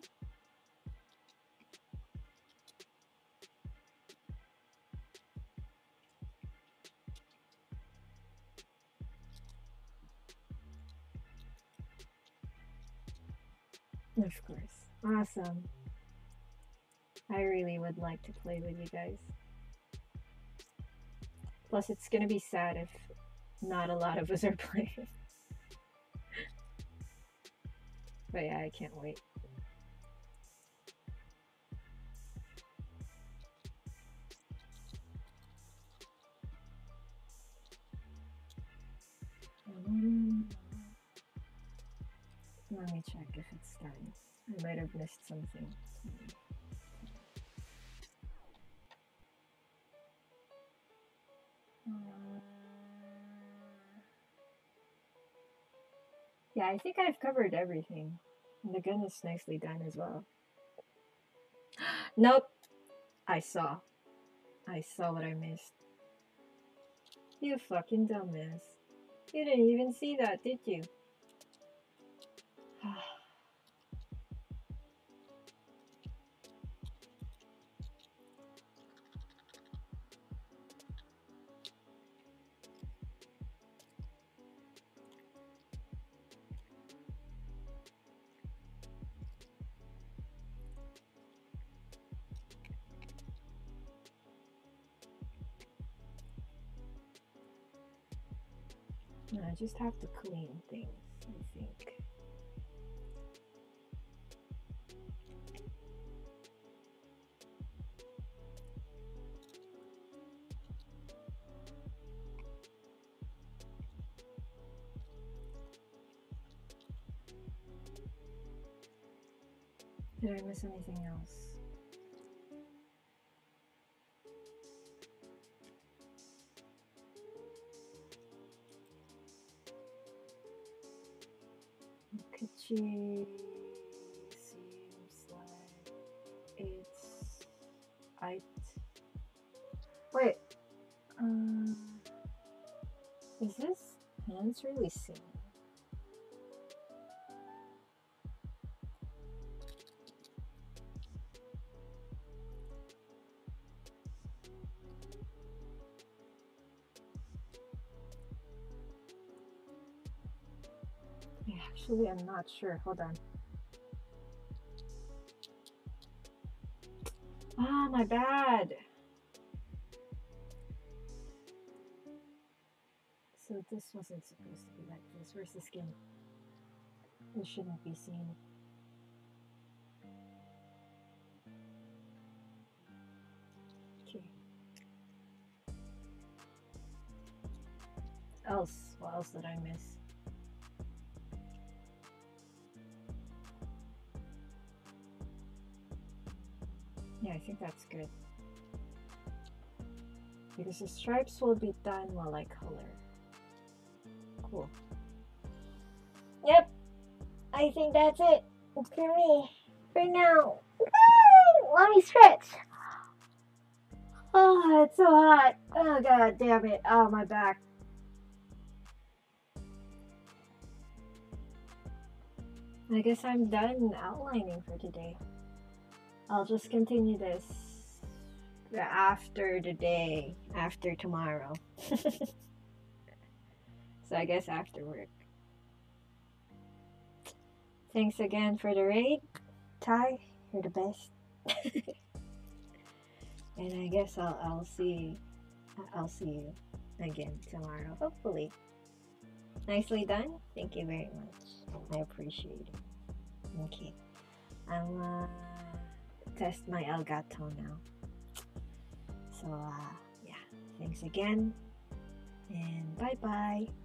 Of course. Awesome. I really would like to play with you guys. Plus, it's gonna be sad if not a lot of us are playing. But yeah, I can't wait. Let me check if it's done. I might have missed something. Uh, yeah, I think I've covered everything. And the gun is nicely done as well. Nope. I saw. I saw what I missed. You fucking dumbass. You didn't even see that, did you? No, I just have to clean things, I think. Did I miss anything else? Akechi seems like it's I. Wait. Um. Is this hands really singing? Actually, I'm not sure. Hold on. Ah, my bad. So this wasn't supposed to be like this. Where's the skin? This shouldn't be seen. Okay. Else? What else did I miss? Yeah, I think that's good. Because the stripes will be done while I color. Cool. Yep. I think that's it for me for now. Let me stretch. Oh, it's so hot. Oh, god damn it. Oh, my back. I guess I'm done outlining for today. I'll just continue this after the day, after tomorrow. So I guess after work. Thanks again for the raid. Tai, you're the best. And I guess I'll I'll see I'll see you again tomorrow, hopefully. Nicely done. Thank you very much. I appreciate it. Okay. I'm uh test my Elgato now. So uh yeah, thanks again and bye bye.